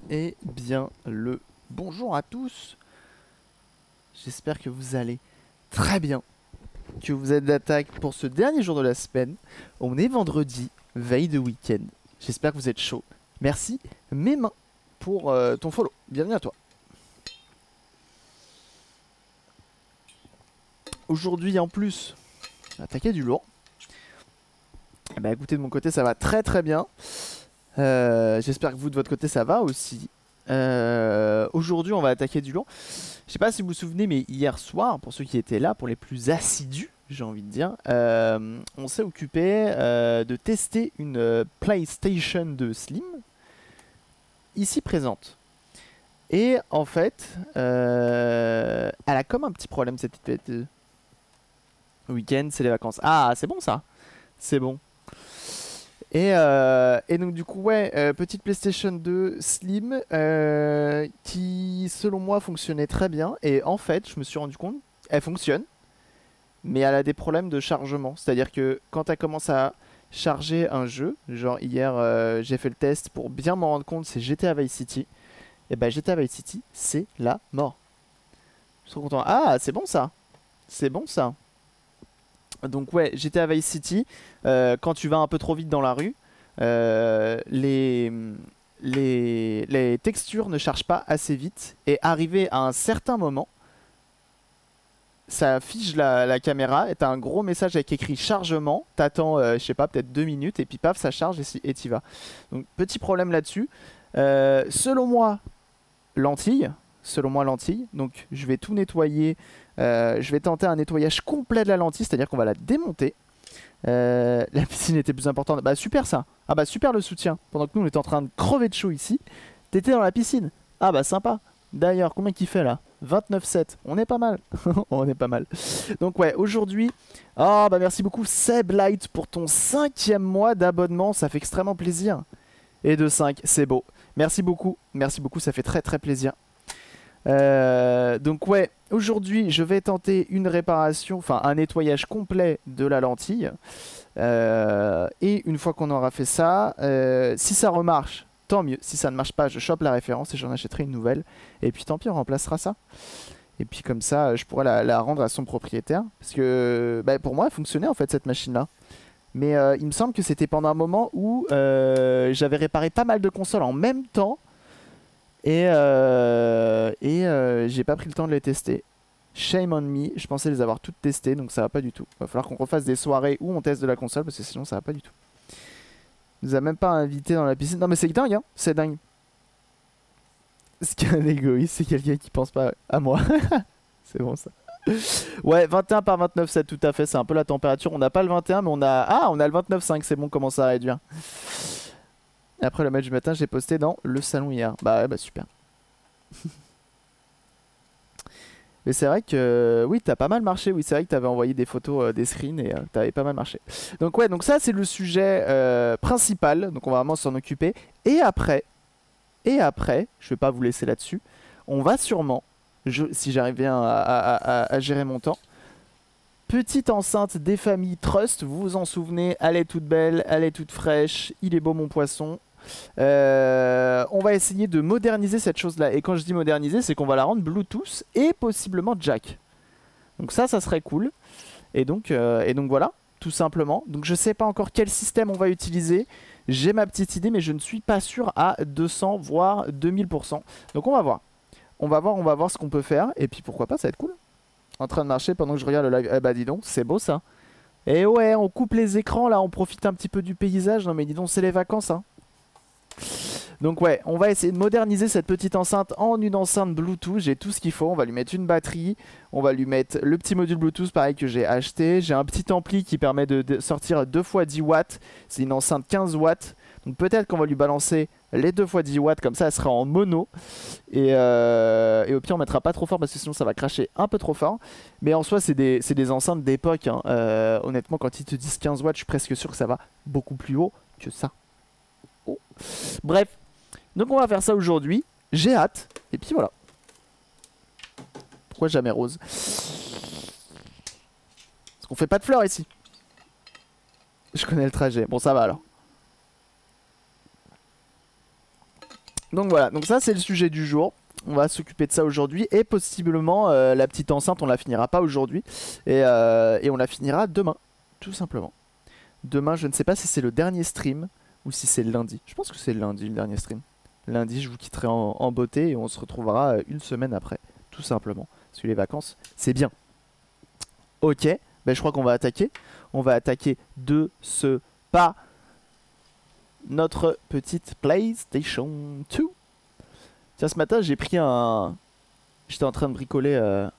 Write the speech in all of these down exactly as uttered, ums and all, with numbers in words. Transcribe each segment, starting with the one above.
Eh bien, le bonjour à tous. J'espère que vous allez très bien, que vous êtes d'attaque pour ce dernier jour de la semaine. On est vendredi, veille de week-end. J'espère que vous êtes chaud. Merci, mes mains, pour euh, ton follow. Bienvenue à toi. Aujourd'hui, en plus, on va attaquer du lourd. Eh ben, écoutez, de mon côté, ça va très très bien. Euh, J'espère que vous, de votre côté, ça va aussi. Euh, Aujourd'hui, on va attaquer du lourd. Je sais pas si vous vous souvenez, mais hier soir, pour ceux qui étaient là, pour les plus assidus, j'ai envie de dire, euh, on s'est occupé euh, de tester une euh, PlayStation deux Slim, ici présente. Et en fait, euh, elle a comme un petit problème cette petite euh, week-end, c'est les vacances. Ah, c'est bon ça, c'est bon. Et, euh, et donc du coup ouais, euh, petite PlayStation deux Slim euh, qui selon moi fonctionnait très bien. Et en fait je me suis rendu compte, elle fonctionne, mais elle a des problèmes de chargement. C'est-à-dire que quand elle commence à charger un jeu, genre hier euh, j'ai fait le test pour bien m'en rendre compte, c'est G T A Vice City. Et bah G T A Vice City c'est la mort. Je suis trop content. Ah c'est bon ça, c'est bon ça. Donc ouais, G T A Vice City, euh, quand tu vas un peu trop vite dans la rue, euh, les, les, les textures ne chargent pas assez vite. Et arrivé à un certain moment, ça affiche la, la caméra et t'as un gros message avec écrit chargement. T'attends, euh, je sais pas, peut-être deux minutes et puis paf, ça charge et t'y vas. Donc petit problème là-dessus. Euh, selon moi, lentille. Selon moi, lentille. Donc je vais tout nettoyer. Euh, je vais tenter un nettoyage complet de la lentille, c'est-à-dire qu'on va la démonter. Euh, la piscine était plus importante. Bah super ça. Ah bah super le soutien. Pendant que nous on était en train de crever de chaud ici, t'étais dans la piscine. Ah bah sympa. D'ailleurs, combien qu'il fait là? vingt-neuf sept. On est pas mal. On est pas mal. Donc ouais, aujourd'hui... Ah bah merci beaucoup Seb Light pour ton cinquième mois d'abonnement. Ça fait extrêmement plaisir. Et de cinq, c'est beau. Merci beaucoup. Merci beaucoup, ça fait très très plaisir. Euh, donc ouais, aujourd'hui je vais tenter une réparation, enfin un nettoyage complet de la lentille. Euh, et une fois qu'on aura fait ça, euh, si ça remarche, tant mieux. Si ça ne marche pas, je chope la référence et j'en achèterai une nouvelle. Et puis tant pis, on remplacera ça. Et puis comme ça, je pourrai la, la rendre à son propriétaire. Parce que bah, pour moi, elle fonctionnait en fait cette machine-là. Mais euh, il me semble que c'était pendant un moment où euh, j'avais réparé pas mal de consoles en même temps. Et, euh, et euh, j'ai pas pris le temps de les tester. Shame on me, je pensais les avoir toutes testées, donc ça va pas du tout. Va falloir qu'on refasse des soirées où on teste de la console, parce que sinon ça va pas du tout. Il nous a même pas invité dans la piscine. Non mais c'est dingue, hein, c'est dingue. Ce qui est un égoïste, c'est quelqu'un qui pense pas à moi. C'est bon ça. Ouais, vingt et un par vingt-neuf sept, tout à fait, c'est un peu la température. On n'a pas le vingt et un, mais on a... Ah, on a le vingt-neuf cinq, c'est bon, comment ça à réduire. Après le match du matin, j'ai posté dans le salon hier. Bah ouais, bah super. Mais c'est vrai que oui, t'as pas mal marché. Oui, c'est vrai que t'avais envoyé des photos, euh, des screens et euh, t'avais pas mal marché. Donc ouais, donc ça c'est le sujet euh, principal. Donc on va vraiment s'en occuper. Et après, et après, je vais pas vous laisser là-dessus. On va sûrement, je, si j'arrive bien à, à- à- à gérer mon temps, petite enceinte des familles Trust. Vous vous en souvenez? Elle est toute belle, elle est toute fraîche. Il est beau mon poisson. Euh, on va essayer de moderniser cette chose là. Et quand je dis moderniser, c'est qu'on va la rendre Bluetooth et possiblement jack. Donc ça, ça serait cool. Et donc, euh, et donc voilà, tout simplement. Donc je sais pas encore quel système on va utiliser. J'ai ma petite idée, mais je ne suis pas sûr à deux cents voire deux mille pour cent. Donc on va voir. On va voir, on va voir ce qu'on peut faire. Et puis pourquoi pas, ça va être cool. En train de marcher pendant que je regarde le live. Eh bah dis donc, c'est beau ça. Et ouais, on coupe les écrans là, on profite un petit peu du paysage. Non mais dis donc, c'est les vacances hein. Donc ouais, on va essayer de moderniser cette petite enceinte en une enceinte Bluetooth. J'ai tout ce qu'il faut, on va lui mettre une batterie, on va lui mettre le petit module Bluetooth pareil que j'ai acheté. J'ai un petit ampli qui permet de, de sortir deux fois dix watts, c'est une enceinte quinze watts. Donc peut-être qu'on va lui balancer les deux fois dix watts, comme ça elle sera en mono. Et, euh, et au pire on mettra pas trop fort parce que sinon ça va cracher un peu trop fort. Mais en soi c'est des, des enceintes d'époque hein. euh, Honnêtement quand ils te disent quinze watts, je suis presque sûr que ça va beaucoup plus haut que ça. Oh. Bref. Donc on va faire ça aujourd'hui, j'ai hâte, et puis voilà. Pourquoi jamais rose? Parce qu'on fait pas de fleurs ici. Je connais le trajet, bon ça va alors. Donc voilà, donc ça c'est le sujet du jour. On va s'occuper de ça aujourd'hui et possiblement euh, la petite enceinte on la finira pas aujourd'hui et, euh, et on la finira demain, tout simplement. Demain je ne sais pas si c'est le dernier stream ou si c'est le lundi. Je pense que c'est le lundi le dernier stream. Lundi je vous quitterai en, en beauté et on se retrouvera une semaine après, tout simplement. Parce que les vacances c'est bien. Ok, ben, je crois qu'on va attaquer. On va attaquer de ce pas notre petite PlayStation deux. Tiens, ce matin, j'ai pris un... J'étais en train de bricoler euh,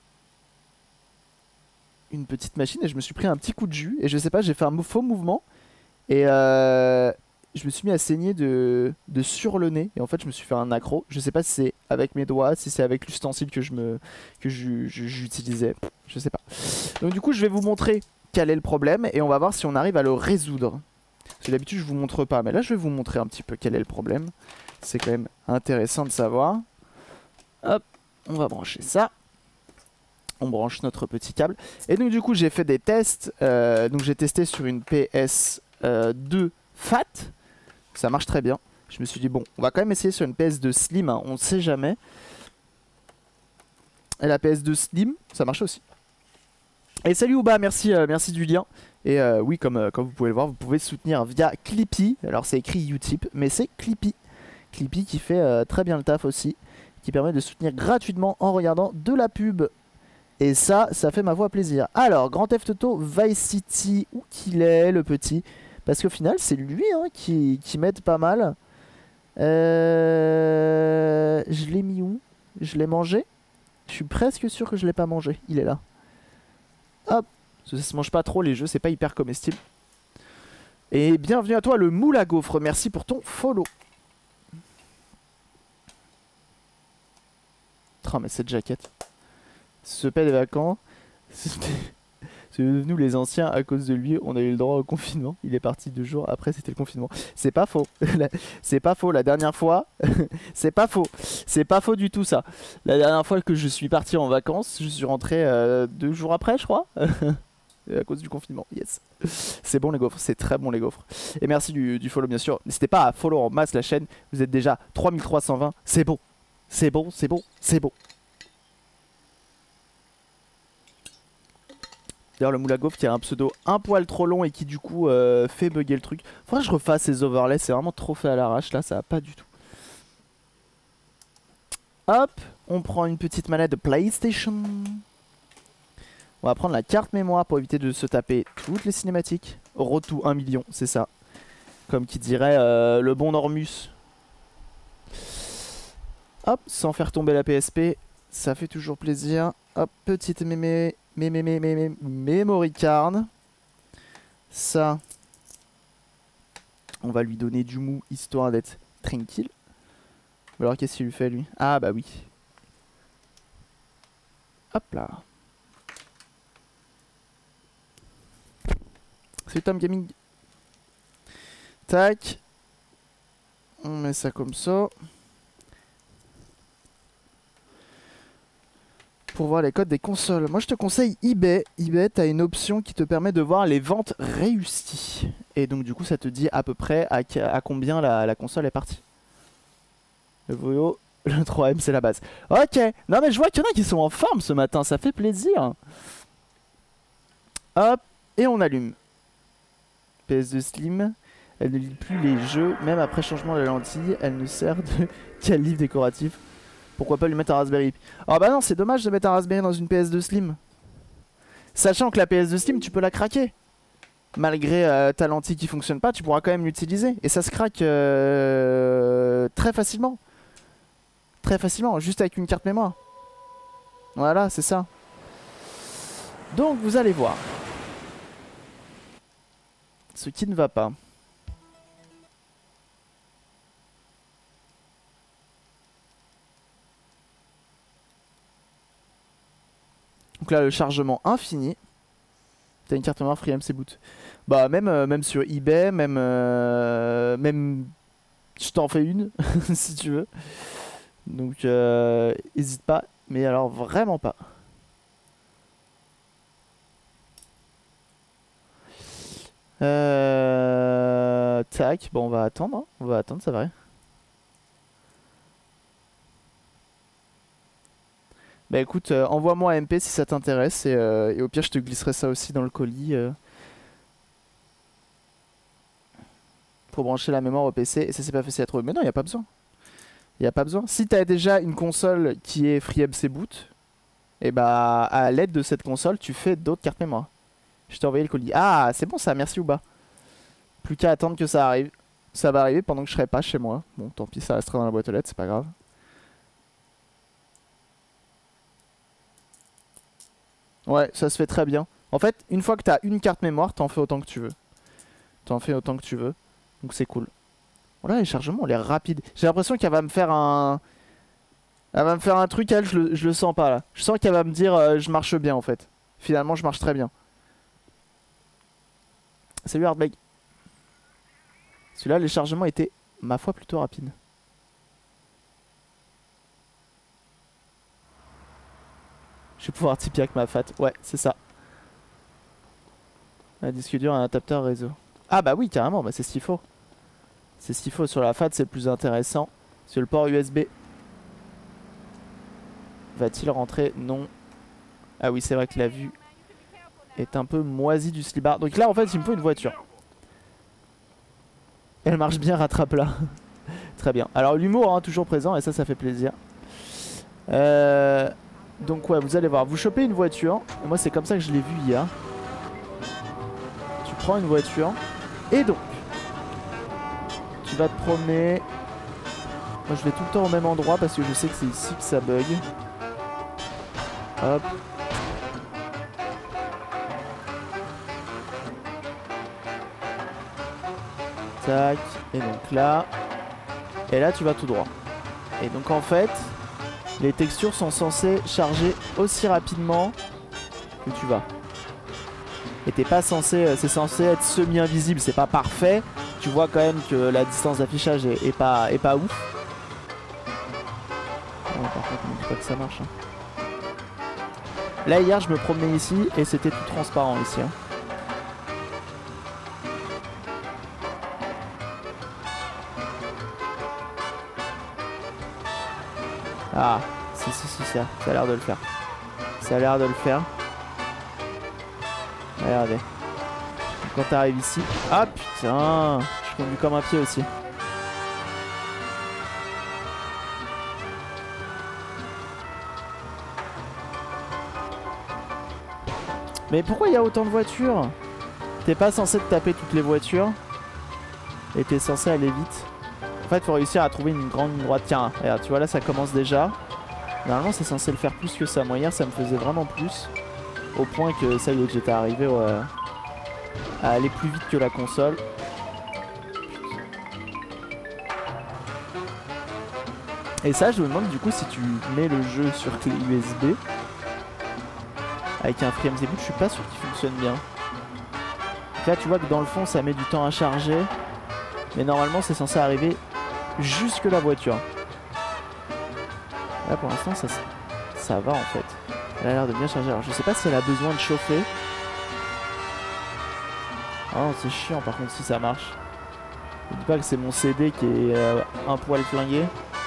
une petite machine et je me suis pris un petit coup de jus. Et je sais pas, j'ai fait un faux mouvement. Et euh, je me suis mis à saigner de, de sur le nez. Et en fait, je me suis fait un accro. Je sais pas si c'est avec mes doigts, si c'est avec l'ustensile que je me que j'utilisais. Je sais pas. Donc du coup, je vais vous montrer quel est le problème. Et on va voir si on arrive à le résoudre. Parce que d'habitude, je vous montre pas. Mais là, je vais vous montrer un petit peu quel est le problème. C'est quand même intéressant de savoir. Hop, on va brancher ça. On branche notre petit câble. Et donc du coup j'ai fait des tests. Euh, donc j'ai testé sur une P S deux Fat. Ça marche très bien. Je me suis dit bon, on va quand même essayer sur une P S deux Slim. Hein, on ne sait jamais. Et la P S deux Slim, ça marche aussi. Et salut Ouba, merci, euh, merci du lien. Et euh, oui, comme, euh, comme vous pouvez le voir, vous pouvez soutenir via Clippy. Alors c'est écrit Utip, mais c'est Clippy. Clippy qui fait euh, très bien le taf aussi, qui permet de soutenir gratuitement en regardant de la pub. Et ça, ça fait ma voix plaisir. Alors, Grand Theft Auto Vice City, où qu'il est le petit? Parce qu'au final, c'est lui hein, qui, qui m'aide pas mal. Euh... Je l'ai mis où? Je l'ai mangé? Je suis presque sûr que je l'ai pas mangé. Il est là. Hop, ça se mange pas trop les jeux, c'est pas hyper comestible. Et bienvenue à toi le moule à gaufre, merci pour ton follow. Oh mais cette jaquette. Ce paix des vacances. C'est devenu les anciens à cause de lui. On a eu le droit au confinement. Il est parti deux jours après c'était le confinement. C'est pas faux. C'est pas faux. La dernière fois. C'est pas faux. C'est pas faux du tout ça. La dernière fois que je suis parti en vacances, je suis rentré euh, deux jours après je crois. À cause du confinement, yes. C'est bon les gaufres, c'est très bon les gaufres. Et merci du, du follow bien sûr. N'hésitez pas à follow en masse la chaîne. Vous êtes déjà trois mille trois cent vingt. C'est bon. C'est bon, c'est bon, c'est bon. D'ailleurs le moule à gaufre qui a un pseudo un poil trop long et qui du coup euh, fait bugger le truc. Faudrait que je refasse ces overlays, c'est vraiment trop fait à l'arrache là, ça va pas du tout. Hop, on prend une petite manette de PlayStation. On va prendre la carte mémoire pour éviter de se taper toutes les cinématiques. Rotou un million, c'est ça. Comme qui dirait euh, le bon Normus. Hop, sans faire tomber la P S P, ça fait toujours plaisir. Hop, petite mémé, mémé, mémé, mémé, memory card. Ça, on va lui donner du mou histoire d'être tranquille. Alors qu'est-ce qu'il lui fait lui? Ah bah oui. Hop là. C'est Tom Gaming. Tac. On met ça comme ça. Pour voir les codes des consoles. Moi je te conseille eBay. eBay, t'as une option qui te permet de voir les ventes réussies. Et donc du coup ça te dit à peu près à, à combien la, la console est partie. Le Voyo, le trois M c'est la base. Ok. Non mais je vois qu'il y en a qui sont en forme ce matin. Ça fait plaisir. Hop. Et on allume. P S deux Slim. Elle ne lit plus les jeux. Même après changement de la lentille. Elle ne sert de qu'à livre décoratif. Pourquoi pas lui mettre un Raspberry? Oh bah non, c'est dommage de mettre un Raspberry dans une P S deux Slim. Sachant que la P S deux Slim, tu peux la craquer. Malgré euh, ta lentille qui fonctionne pas, tu pourras quand même l'utiliser. Et ça se craque euh, très facilement. Très facilement, juste avec une carte mémoire. Voilà, c'est ça. Donc vous allez voir. Ce qui ne va pas. Donc là le chargement infini. T'as une carte mémoire FreeMC Boot. Bah même, euh, même sur eBay, même, euh, même je t'en fais une si tu veux. Donc euh, hésite pas, mais alors vraiment pas. Euh, tac, bon on va attendre, hein. On va attendre, ça va. Bah écoute, euh, envoie-moi un M P si ça t'intéresse et, euh, et au pire je te glisserai ça aussi dans le colis euh, pour brancher la mémoire au P C. Et ça c'est pas facile à trouver. Mais non, il n'y a pas besoin. Il n'y a pas besoin. Si tu as déjà une console qui est FreeMC Boot, et bah à l'aide de cette console tu fais d'autres cartes mémoire. Je t'ai envoyé le colis. Ah c'est bon ça, merci Ouba. Plus qu'à attendre que ça arrive. Ça va arriver pendant que je serai pas chez moi. Bon tant pis, ça restera dans la boîte aux lettres, c'est pas grave. Ouais, ça se fait très bien. En fait, une fois que tu as une carte mémoire, t'en fais autant que tu veux. T'en fais autant que tu veux. Donc c'est cool. Voilà, les chargements ont l'air rapides. J'ai l'impression qu'elle va me faire un... Elle va me faire un truc, elle, je le, je le sens pas là. Je sens qu'elle va me dire euh, je marche bien en fait. Finalement, je marche très bien. Salut Hardbag. Celui-là, les chargements étaient, ma foi, plutôt rapides. Je vais pouvoir typer avec ma fat. Ouais, c'est ça. Un disque dur, un adaptateur réseau. Ah bah oui, carrément, bah c'est ce qu'il faut. C'est ce qu'il faut sur la fat, c'est le plus intéressant. Sur le port U S B. Va-t-il rentrer? Non. Ah oui, c'est vrai que la vue est un peu moisie du slibard. Donc là, en fait, il me faut une voiture. Elle marche bien, rattrape-la. Très bien. Alors l'humour, hein, toujours présent, et ça, ça fait plaisir. Euh... Donc ouais, vous allez voir, vous chopez une voiture. Et moi, c'est comme ça que je l'ai vu hier. Tu prends une voiture. Et donc, tu vas te promener. Moi, je vais tout le temps au même endroit parce que je sais que c'est ici que ça bug. Hop. Tac. Et donc là. Et là, tu vas tout droit. Et donc en fait, les textures sont censées charger aussi rapidement que tu vas. Et t'es pas censé, c'est censé être semi-invisible, c'est pas parfait. Tu vois quand même que la distance d'affichage est, est, pas, est pas ouf. Oh, par contre, on ne dit pas que ça marche. Hein. Là hier, je me promenais ici et c'était tout transparent ici. Hein. Ah, si, si, si, ça, ça a l'air de le faire. Ça a l'air de le faire. Regardez. Donc, quand t'arrives ici... Ah putain, je conduis comme un pied aussi. Mais pourquoi il y a autant de voitures? T'es pas censé te taper toutes les voitures. Et t'es censé aller vite. En fait, faut réussir à trouver une grande ligne droite. Tiens, regarde, tu vois là, ça commence déjà. Normalement, c'est censé le faire plus que ça. Moi, hier, ça me faisait vraiment plus. Au point que ça y est, j'étais arrivé ouais, à aller plus vite que la console. Et ça, je me demande du coup si tu mets le jeu sur clé U S B avec un FreeMC Boot, je suis pas sûr qu'il fonctionne bien. Donc là, tu vois que dans le fond, ça met du temps à charger. Mais normalement, c'est censé arriver jusque la voiture. Là, pour l'instant, ça, ça va en fait. Elle a l'air de bien charger. Alors, je sais pas si elle a besoin de chauffer. Ah non, c'est chiant par contre si ça marche. Je dis pas que c'est mon C D qui est euh, un poil flingué.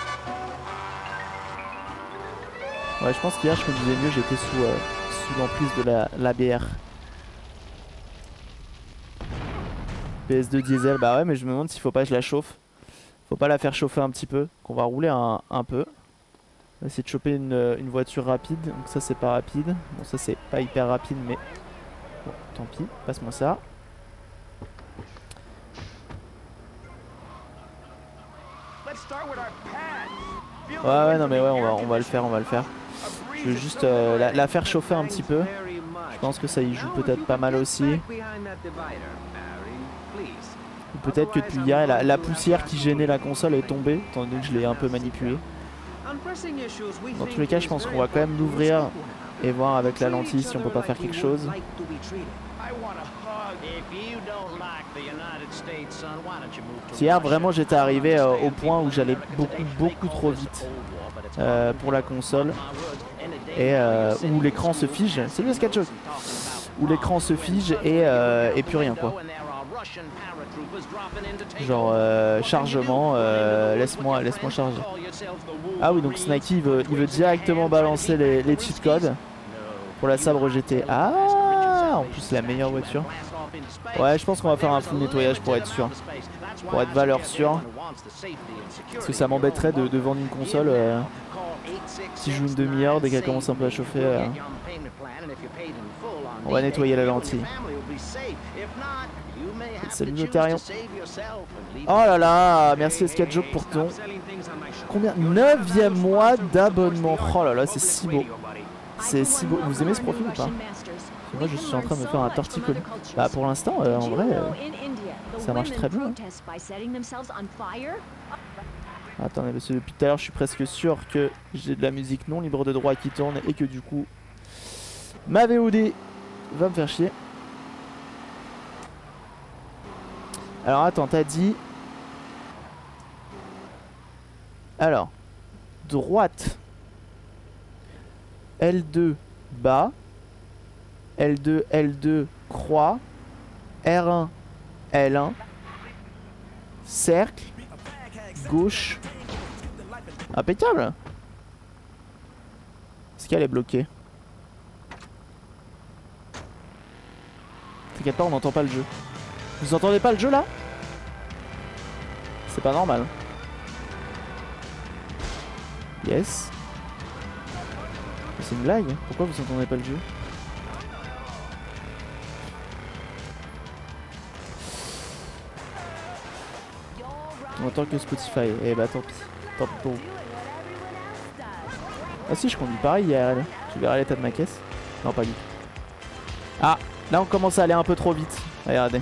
Ouais, je pense qu'hier, je conduisais mieux. J'étais sous, euh, sous l'emprise de la, la B R. P S deux diesel, bah ouais, mais je me demande s'il faut pas que je la chauffe. Faut pas la faire chauffer un petit peu. Qu'on va rouler un, un peu. On va essayer de choper une, une voiture rapide. Donc ça, c'est pas rapide. Bon, ça, c'est pas hyper rapide, mais bon, tant pis. Passe-moi ça. Ouais, ouais, non, mais ouais, on va, on va le faire, on va le faire. Je veux juste euh, la, la faire chauffer un petit peu. Je pense que ça y joue peut-être pas mal aussi. Ou peut-être que depuis hier, la, la poussière qui gênait la console est tombée, étant donné que je l'ai un peu manipulée. Dans tous les cas, je pense qu'on va quand même l'ouvrir et voir avec la lentille si on peut pas faire quelque chose. Hier, vraiment, j'étais arrivé euh, au point où j'allais beaucoup, beaucoup trop vite euh, pour la console. Et euh, où l'écran se fige. Salut Sketchos. Où l'écran se fige et, euh, et plus rien quoi. Genre euh, chargement, euh, laisse-moi laisse-moi charger. Ah oui, donc Snaky il veut, il veut directement balancer les, les cheat codes pour la Sabre G T. Ah, en plus la meilleure voiture. Ouais, je pense qu'on va faire un full nettoyage pour être sûr. Pour être valeur sûre. Parce que ça m'embêterait de, de vendre une console euh, si je joue une demi-heure, dès qu'elle commence un peu à chauffer. Euh, on va nettoyer la lentille. Salut Notarion. Oh là là, merci S quatre Joke pour ton... Combien? neuvième mois d'abonnement. Oh là là, c'est si beau. C'est si beau. Vous aimez ce profil ou pas? Moi je suis en train de me faire un torticolis. Bah pour l'instant, euh, en vrai, euh, ça marche très bien. Attendez, parce que depuis tout à l'heure je suis presque sûr que j'ai de la musique non libre de droit qui tourne et que du coup ma V O D va me faire chier. Alors attends, t'as dit... Alors, droite, L deux bas, L deux, L deux croix, R un, L un, cercle, gauche. Impeccable. Est-ce qu'elle est bloquée? T'inquiète pas, on n'entend pas le jeu. Vous entendez pas le jeu là? C'est pas normal. Yes. C'est une blague. Pourquoi vous entendez pas le jeu? On entend que Spotify. Eh bah tant pis. Tant pis pour vous. Ah si, je conduis pareil I R L. Tu verras l'état de ma caisse. Non, pas du tout. Ah, là on commence à aller un peu trop vite. Regardez.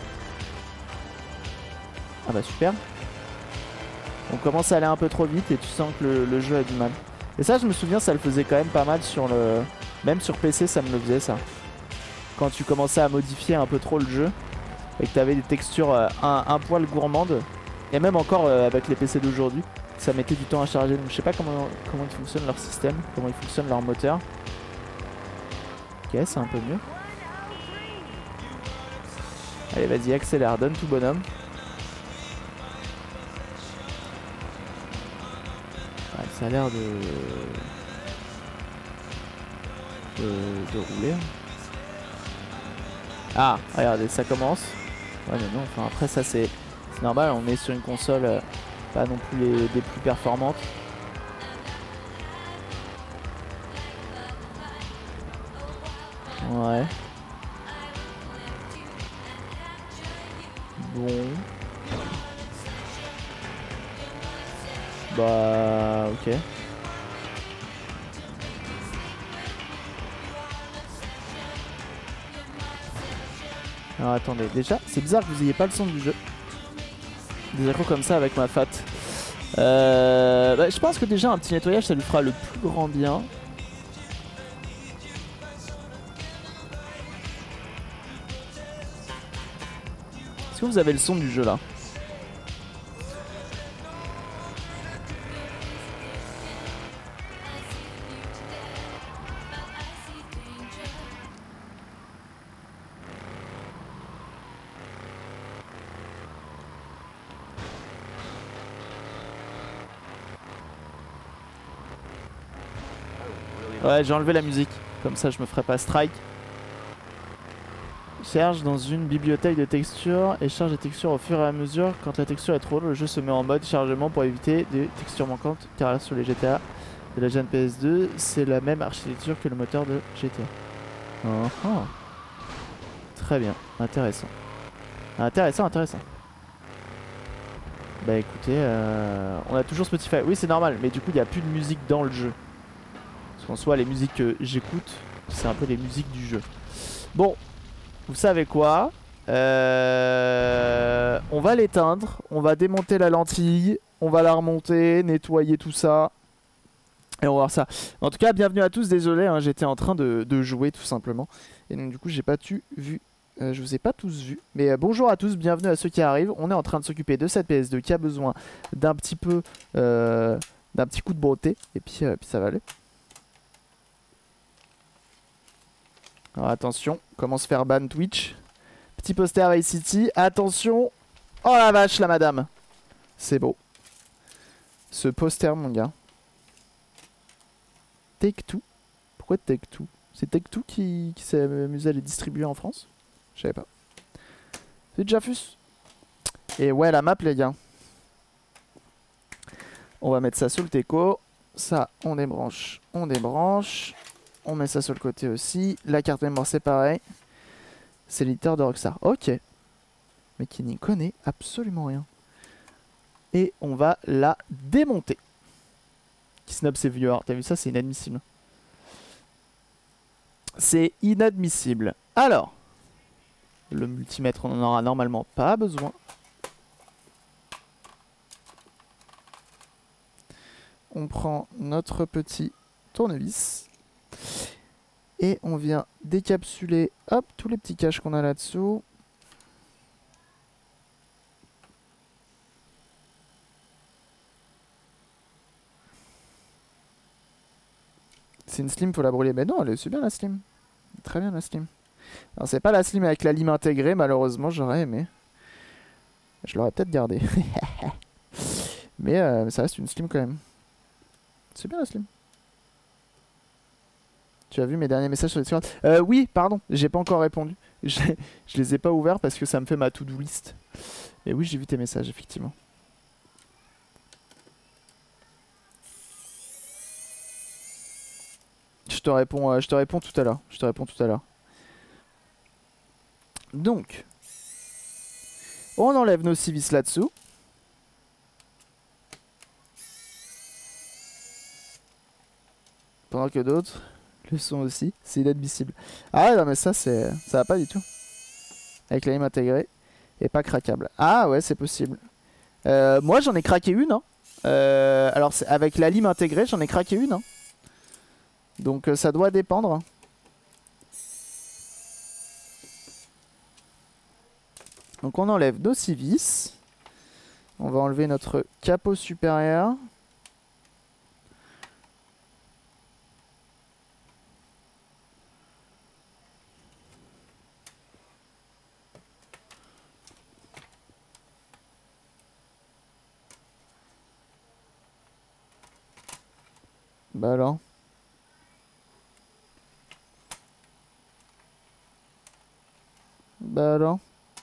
Ah bah super. On commence à aller un peu trop vite et tu sens que le, le jeu a du mal. Et ça je me souviens, ça le faisait quand même pas mal sur le... Même sur P C ça me le faisait ça. Quand tu commençais à modifier un peu trop le jeu et que tu avais des textures euh, un, un poil gourmandes. Et même encore euh, avec les P C d'aujourd'hui, ça mettait du temps à charger. Donc je sais pas comment, comment ils fonctionnent leur système, comment ils fonctionnent leur moteur. Ok, c'est un peu mieux. Allez vas-y, accélère, donne tout bonhomme. Ouais, ça a l'air de... de... de rouler. Ah, regardez, ça commence. Ouais mais non, enfin après ça c'est normal, on est sur une console euh, pas non plus les, des plus performantes. Ouais. Bon. Bah ok. Alors attendez, déjà c'est bizarre que vous ayez pas le son du jeu. Des accros comme ça avec ma fat. Euh, bah, je pense que déjà un petit nettoyage ça lui fera le plus grand bien. Est-ce que vous avez le son du jeu là? Ouais, j'ai enlevé la musique, comme ça je me ferai pas strike. Cherche dans une bibliothèque de textures et charge les textures au fur et à mesure. Quand la texture est trop lourde, le jeu se met en mode chargement pour éviter des textures manquantes. Car sur les G T A de la Gen P S deux, c'est la même architecture que le moteur de G T A. Oh, oh. Très bien, intéressant. Intéressant, intéressant. Bah écoutez, euh, on a toujours Spotify. Oui, c'est normal, mais du coup, il n'y a plus de musique dans le jeu. Parce qu'en soi, les musiques que j'écoute, c'est un peu les musiques du jeu. Bon, vous savez quoi, euh, on va l'éteindre, on va démonter la lentille, on va la remonter, nettoyer tout ça. Et on va voir ça. En tout cas, bienvenue à tous, désolé, hein, j'étais en train de, de jouer tout simplement. Et donc du coup, j'ai pas tu vu. Euh, je vous ai pas tous vus. Mais euh, bonjour à tous, bienvenue à ceux qui arrivent. On est en train de s'occuper de cette P S deux qui a besoin d'un petit peu... Euh, d'un petit coup de beauté. Et puis, euh, puis ça va aller. Alors attention, comment se faire ban Twitch. Petit poster Vice City. Attention. Oh la vache, la madame. C'est beau. Ce poster, mon gars. Take-Two. Pourquoi Take-Two? C'est Take-Two qui, qui s'est amusé à les distribuer en France? Je savais pas. C'est Jafus. Et ouais, la map, les gars. On va mettre ça sur le teco. Ça, on débranche. On débranche. On met ça sur le côté aussi. La carte mémoire, c'est pareil. C'est l'éditeur de Rockstar. Ok. Mais qui n'y connaît absolument rien. Et on va la démonter. Qui snob ses viewers. T'as vu ça? C'est inadmissible. C'est inadmissible. Alors. Le multimètre, on en aura normalement pas besoin. On prend notre petit tournevis. Et on vient décapsuler, hop, tous les petits caches qu'on a là-dessous. C'est une slim, faut la brûler. Mais non, elle est super la slim. Très bien la slim. Alors c'est pas la slim avec la lime intégrée, malheureusement, j'aurais aimé. Je l'aurais peut-être gardé. Mais euh, ça reste une slim quand même. C'est bien la slim. Tu as vu mes derniers messages sur les Discord? Euh, oui, pardon, j'ai pas encore répondu. Je, je les ai pas ouverts parce que ça me fait ma to-do list. Et oui, j'ai vu tes messages, effectivement. Je te réponds, euh, je te réponds tout à l'heure. Je te réponds tout à l'heure. Donc, on enlève nos civis là-dessous. Pendant que d'autres le sont aussi. C'est inadmissible. Ah ouais, non mais ça, c'est, ça va pas du tout. Avec la lime intégrée. Et pas craquable. Ah ouais, c'est possible. Euh, moi, j'en ai craqué une. Hein. Euh, alors, avec la lime intégrée, j'en ai craqué une. Hein. Donc, euh, ça doit dépendre. Donc, on enlève nos civis. On va enlever notre capot supérieur. Bah alors. Bah alors.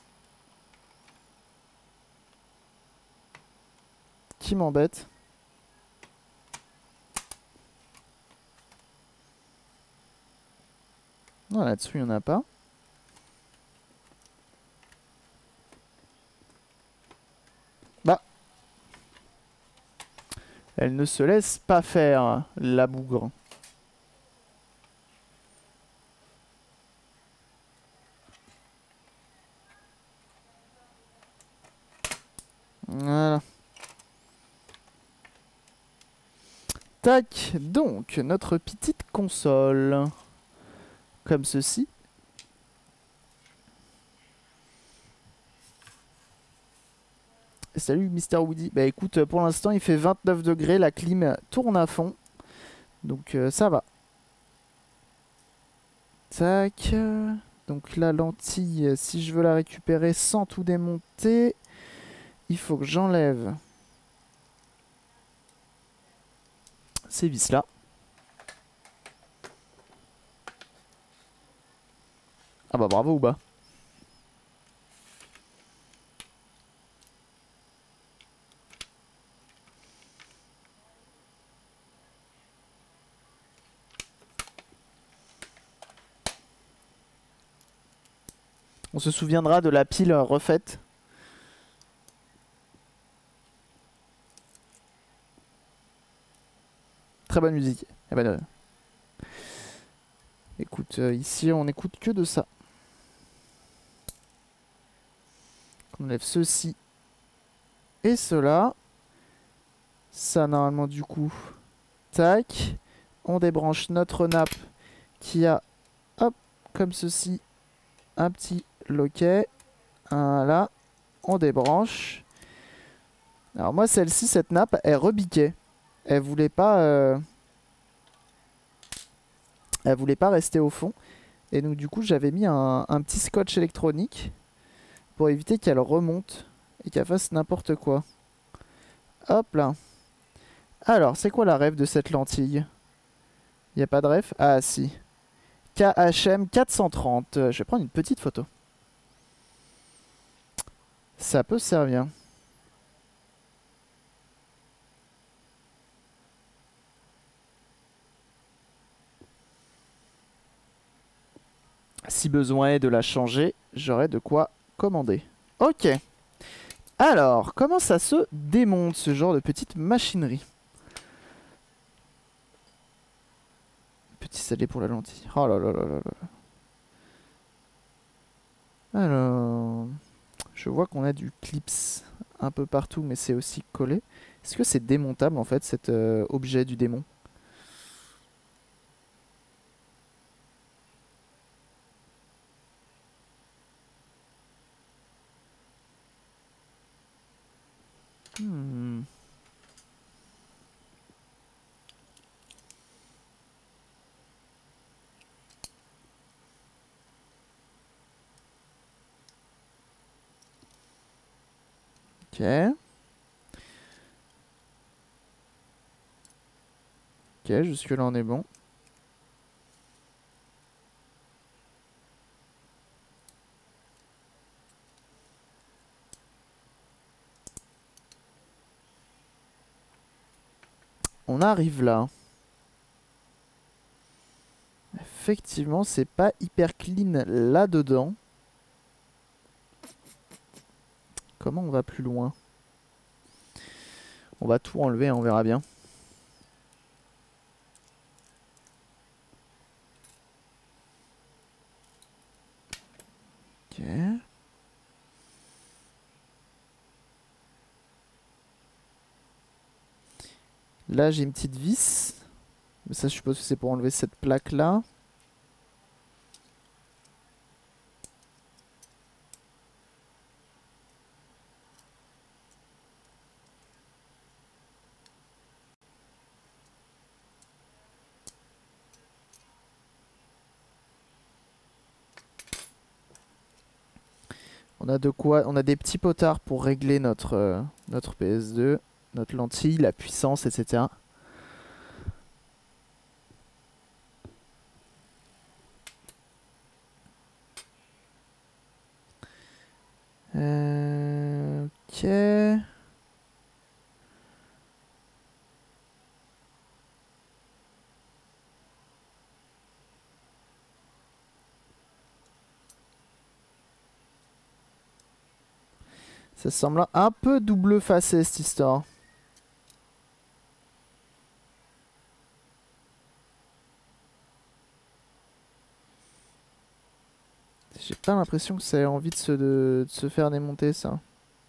Qui m'embête? Non, là-dessus, il n'y en a pas. Bah. Elle ne se laisse pas faire, la bougre. Voilà. Tac, donc, notre petite console. Comme ceci. Salut Mister Woody. Bah écoute, pour l'instant il fait vingt-neuf degrés, la clim tourne à fond. Donc euh, ça va. Tac. Donc la lentille, si je veux la récupérer sans tout démonter, il faut que j'enlève ces vis là. Ah bah bravo ou bas. On se souviendra de la pile refaite. Très bonne musique. Eh ben, euh, écoute, euh, ici on écoute que de ça. On enlève ceci et cela. Ça normalement du coup. Tac. On débranche notre nappe qui a, hop, comme ceci, un petit loquet. Voilà. On débranche. Alors moi celle-ci, cette nappe, elle rebiquait. Elle voulait pas... Euh... Elle voulait pas rester au fond. Et donc du coup j'avais mis un, un petit scotch électronique pour éviter qu'elle remonte et qu'elle fasse n'importe quoi. Hop là. Alors, c'est quoi la ref de cette lentille? Il n'y a pas de ref? Ah si. K H M quatre cent trente. Euh, Je vais prendre une petite photo. Ça peut servir. Si besoin est de la changer, j'aurai de quoi commander. Ok. Alors, comment ça se démonte ce genre de petite machinerie? Petit salé pour la lentille. Oh là là là là là. Alors, je vois qu'on a du clips un peu partout, mais c'est aussi collé. Est-ce que c'est démontable en fait, cet euh, objet du démon? Hmm. Ok. Ok, jusque là on est bon. On arrive là. Effectivement, c'est pas hyper clean là-dedans. Comment on va plus loin? On va tout enlever, on verra bien. Ok. Là, j'ai une petite vis. Mais ça, je suppose que c'est pour enlever cette plaque-là. On a de quoi, on a des petits potards pour régler notre, euh, notre P S deux, notre lentille, la puissance, et cetera. Euh, ok. Ça semble un peu double facé cette histoire. J'ai pas l'impression que ça ait envie de se, de, de se faire démonter ça.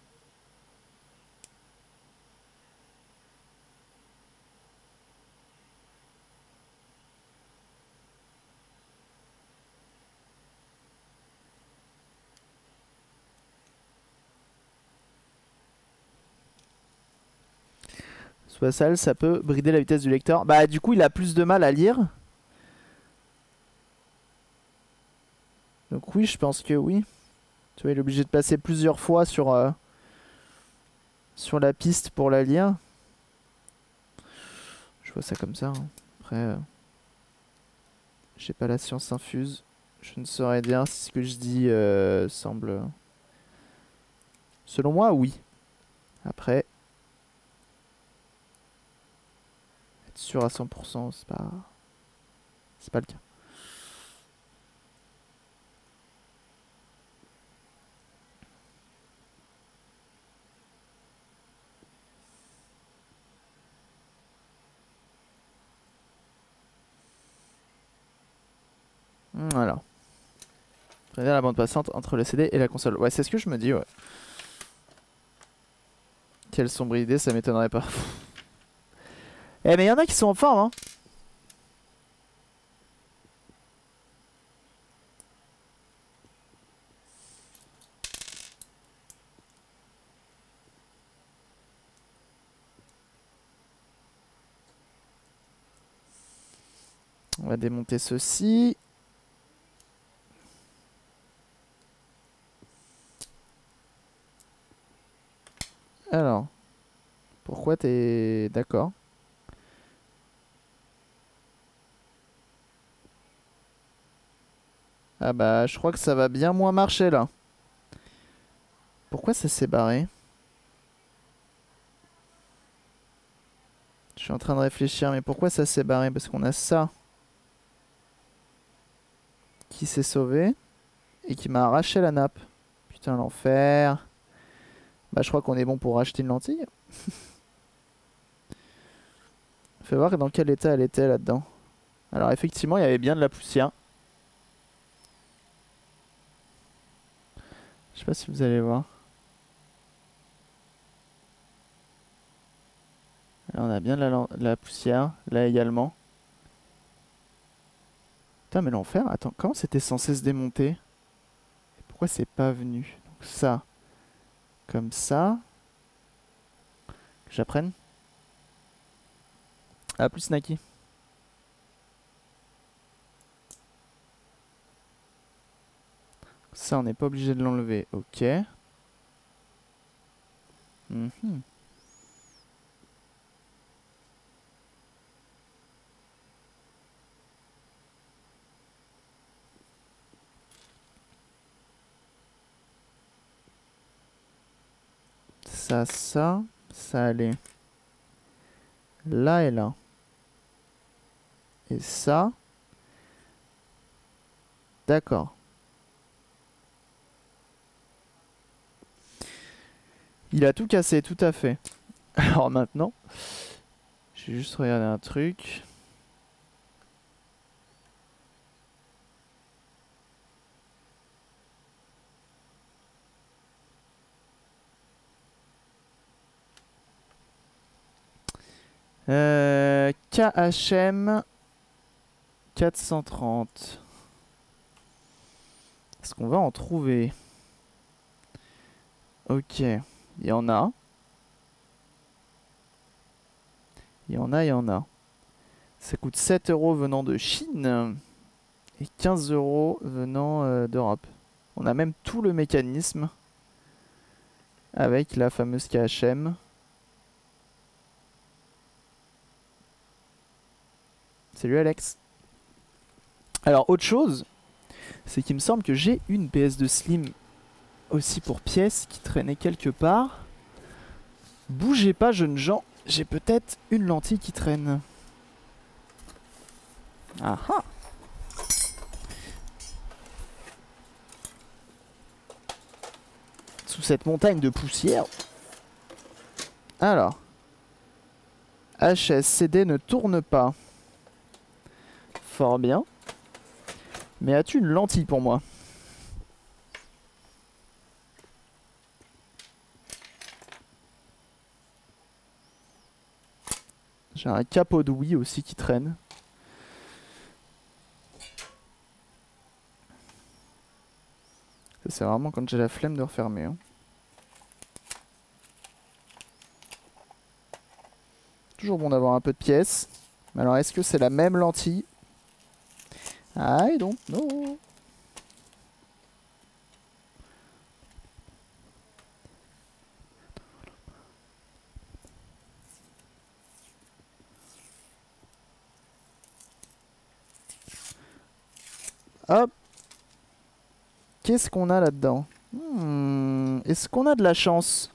Soit ça, ça peut brider la vitesse du lecteur. Bah du coup il a plus de mal à lire. Donc oui, je pense que oui. Tu vois, il est obligé de passer plusieurs fois sur, euh, sur la piste pour la lire. Je vois ça comme ça. Hein. Après, euh, j'ai pas la science infuse. Je ne saurais dire si ce que je dis euh, semble... Selon moi, oui. Après, être sûr à cent pour cent, c'est pas... C'est pas le cas. Voilà. Prévenir la bande passante entre le C D et la console. Ouais, c'est ce que je me dis, ouais. Quelle sombre idée, ça m'étonnerait pas. Eh, mais il y en a qui sont en forme, hein. On va démonter ceci. pourquoi t'es... D'accord. Ah bah je crois que ça va bien moins marcher là. Pourquoi ça s'est barré? Je suis en train de réfléchir, mais pourquoi ça s'est barré? Parce qu'on a ça qui s'est sauvé et qui m'a arraché la nappe. Putain, l'enfer. Bah je crois qu'on est bon pour racheter une lentille. Fais voir dans quel état elle était là-dedans. Alors effectivement, il y avait bien de la poussière. Je sais pas si vous allez voir. Là, on a bien de la, de la poussière. Là également. Putain, mais l'enfer. Attends, comment c'était censé se démonter? Et pourquoi c'est pas venu? Donc ça. Comme ça. Que j'apprenne. Ah, plus Naki. Ça, on n'est pas obligé de l'enlever. Ok. Mm-hmm. Ça, ça, ça allait là et là. Et ça. D'accord. Il a tout cassé, tout à fait. Alors maintenant, je vais juste regarder un truc. Euh, K H M quatre cent trente. Est-ce qu'on va en trouver? Ok, il y en a. Il y en a, il y en a. Ça coûte sept euros venant de Chine et quinze euros venant euh, d'Europe. On a même tout le mécanisme avec la fameuse K H M. Salut Alex. Alors autre chose, c'est qu'il me semble que j'ai une P S de Slim aussi pour pièces qui traînait quelque part. Bougez pas jeunes gens, j'ai peut-être une lentille qui traîne. Ah ah. Sous cette montagne de poussière. Alors. H S C D ne tourne pas. Fort bien. Mais as-tu une lentille pour moi? J'ai un capot de Wii aussi qui traîne. Ça c'est vraiment quand j'ai la flemme de refermer. Hein. Toujours bon d'avoir un peu de pièces. Mais alors est-ce que c'est la même lentille? I don't know. Hop. Qu'est-ce qu'on a là-dedans? hmm, Est-ce qu'on a de la chance?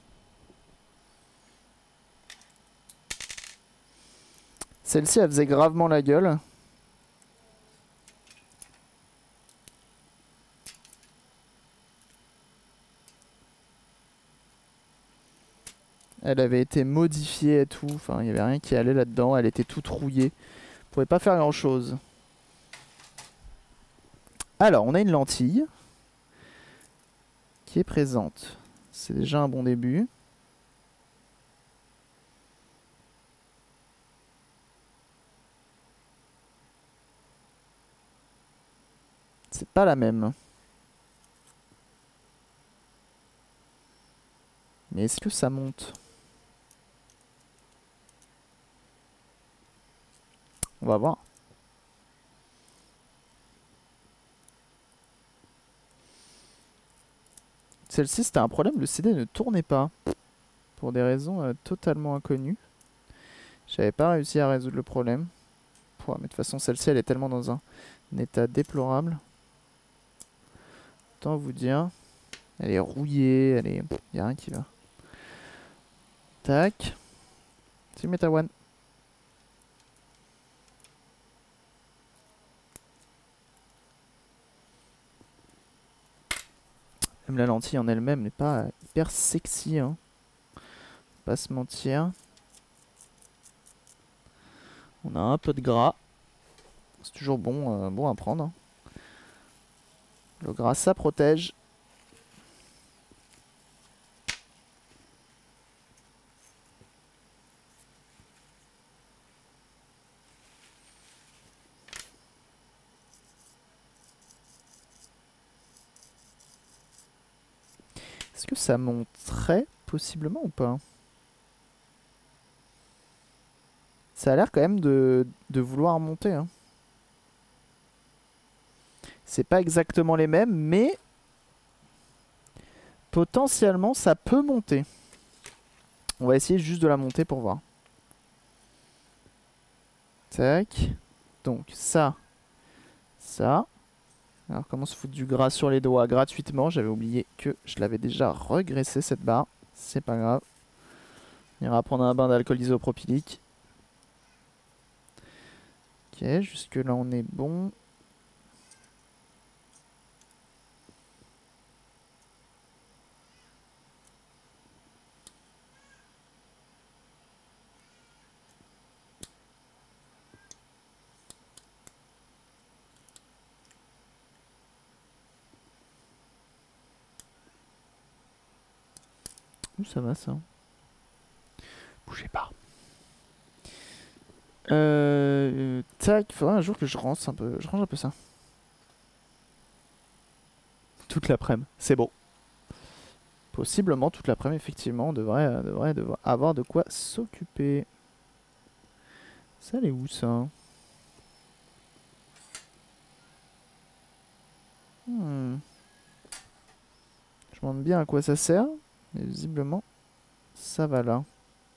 Celle-ci, elle faisait gravement la gueule. Elle avait été modifiée et tout. Enfin, il n'y avait rien qui allait là-dedans. Elle était toute rouillée. On pouvait pas faire grand-chose. Alors, on a une lentille qui est présente. C'est déjà un bon début. C'est pas la même. Mais est-ce que ça monte? On va voir. Celle-ci, c'était un problème. Le C D ne tournait pas. Pour des raisons euh, totalement inconnues. J'avais pas réussi à résoudre le problème. Pouah, mais de toute façon, celle-ci, elle est tellement dans un, un état déplorable. Autant vous dire. Elle est rouillée, elle est... Y a rien qui va. Tac. C'est Meta-One. Même la lentille en elle-même n'est pas hyper sexy, hein. Pas se mentir. On a un peu de gras. C'est toujours bon, euh, bon à prendre, hein. Le gras, ça protège. Est-ce que ça monterait possiblement ou pas? Ça a l'air quand même de, de vouloir monter, hein. C'est pas exactement les mêmes, mais potentiellement ça peut monter. On va essayer juste de la monter pour voir. Tac. Donc ça, ça. Alors comment se foutre du gras sur les doigts gratuitement? J'avais oublié que je l'avais déjà regraissé cette barre. C'est pas grave. On ira prendre un bain d'alcool isopropylique. Ok, jusque là on est bon. Où ça va ça? Bougez pas. Euh, tac, faudrait un jour que je range un peu, je range un peu ça. Toute l'après-midi, c'est bon. Possiblement toute l'après-midi, effectivement, on devrait, euh, devrait, devrait avoir de quoi s'occuper. Ça, elle est où ça? Hmm. Je me demande bien à quoi ça sert, mais visiblement, ça va là.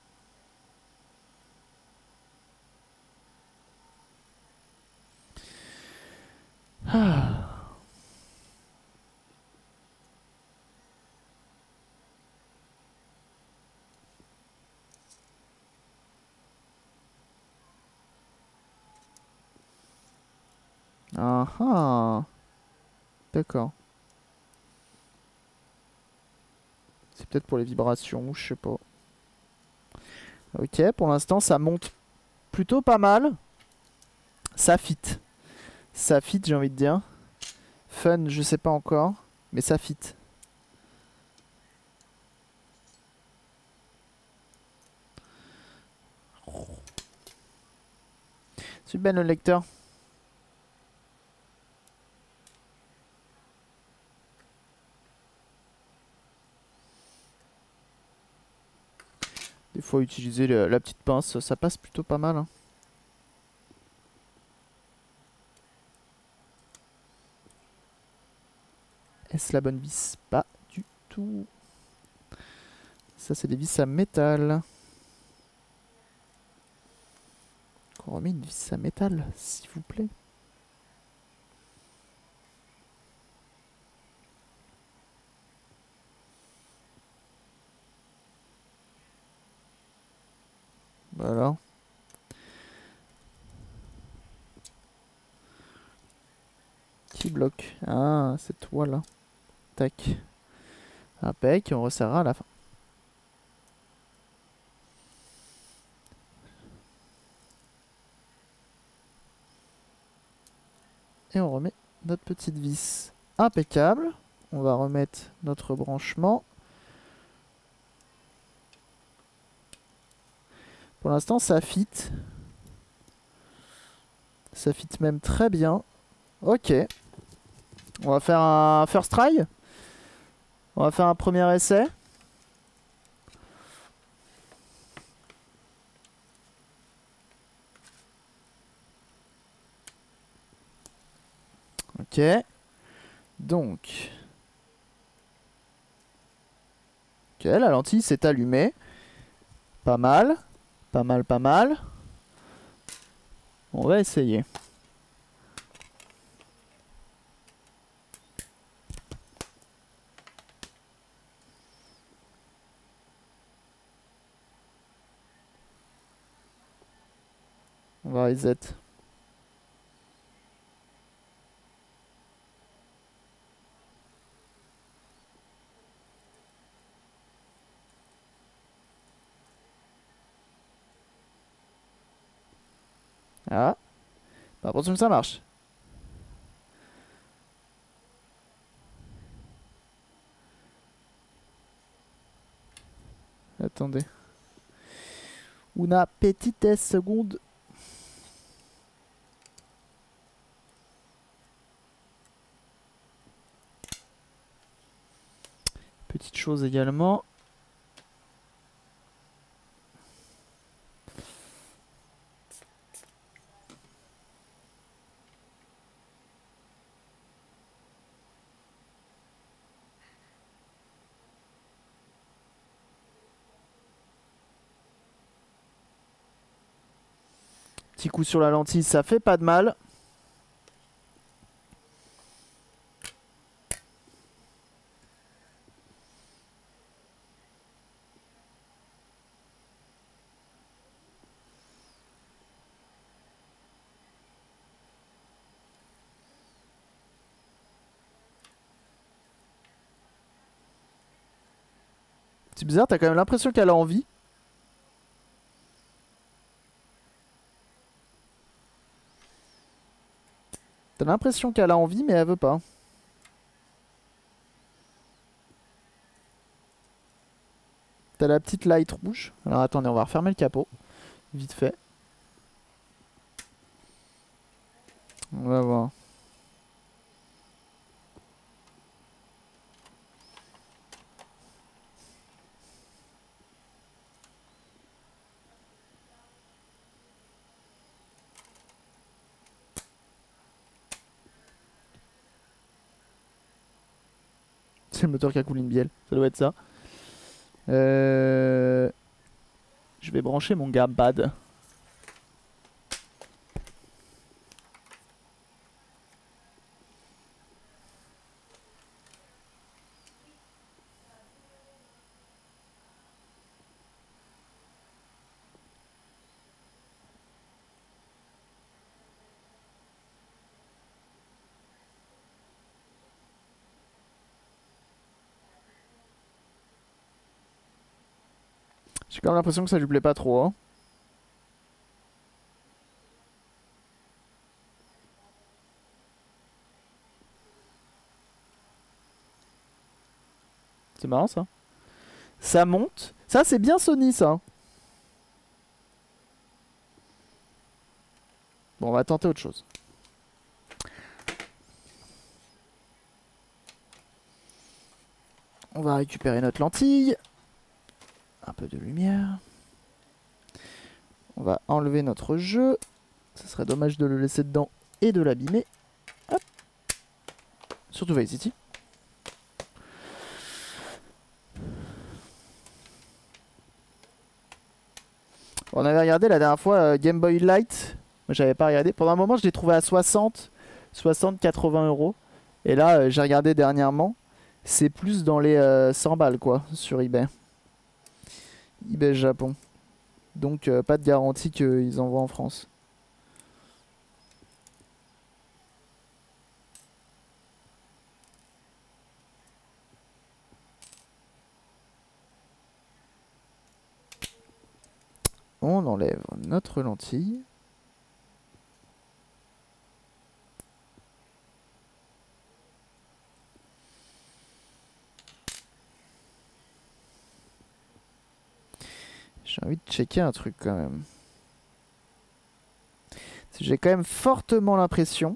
Ah. Ah ah. D'accord. C'est peut-être pour les vibrations, je sais pas. Ok, pour l'instant, ça monte plutôt pas mal. Ça fit. Ça fit, j'ai envie de dire. Fun, je sais pas encore, mais ça fit. C'est Ben le lecteur. Des fois, utiliser le- la petite pince, ça passe plutôt pas mal, hein. Est-ce la bonne vis? Pas du tout. Ça, c'est des vis à métal. On remet une vis à métal, s'il vous plaît. Voilà. Qui bloque? Ah, c'est toi là. Tac. Impec, on resserrera à la fin. Et on remet notre petite vis. Impeccable. On va remettre notre branchement. Pour l'instant, ça fit. Ça fit même très bien. Ok. On va faire un first try. On va faire un premier essai. Ok. Donc. Ok, la lentille s'est allumée. Pas mal. Pas mal, pas mal. On va essayer. On va reset. Ah. Pas l'impression que ça marche. Attendez. Una petite seconde. Petite chose également. Petit coup sur la lentille, ça fait pas de mal. C'est bizarre, t'as quand même l'impression qu'elle a envie. T'as l'impression qu'elle a envie, mais elle veut pas. T'as la petite light rouge. Alors attendez, on va refermer le capot. Vite fait. On va voir. C'est le moteur qui a coulé une bielle. Ça doit être ça. Euh... Je vais brancher mon gamepad. J'ai quand même l'impression que ça lui plaît pas trop. Hein. C'est marrant ça. Ça monte. Ça c'est bien Sony ça. Bon, on va tenter autre chose. On va récupérer notre lentille. Un peu de lumière. On va enlever notre jeu. Ce serait dommage de le laisser dedans et de l'abîmer. Hop. Surtout Vice City. On avait regardé la dernière fois euh, Game Boy Light. Moi j'avais pas regardé. Pendant un moment je l'ai trouvé à soixante, soixante, quatre-vingts euros. Et là euh, j'ai regardé dernièrement. C'est plus dans les euh, cent balles quoi sur eBay. eBay Japon. Donc euh, pas de garantie qu'ils envoient en France. On enlève notre lentille. J'ai envie de checker un truc quand même. J'ai quand même fortement l'impression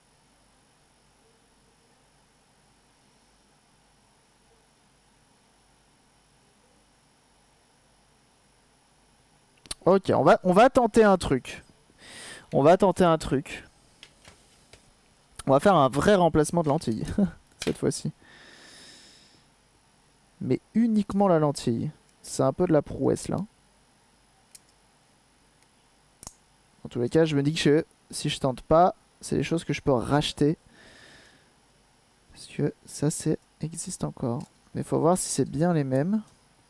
Ok, on va, on va tenter un truc. On va tenter un truc. On va faire un vrai remplacement de lentille. Cette fois-ci. Mais uniquement la lentille. C'est un peu de la prouesse là. En tous les cas, je me dis que je, si je tente pas, c'est des choses que je peux racheter. Parce que ça, c'est existe encore. Mais il faut voir si c'est bien les mêmes.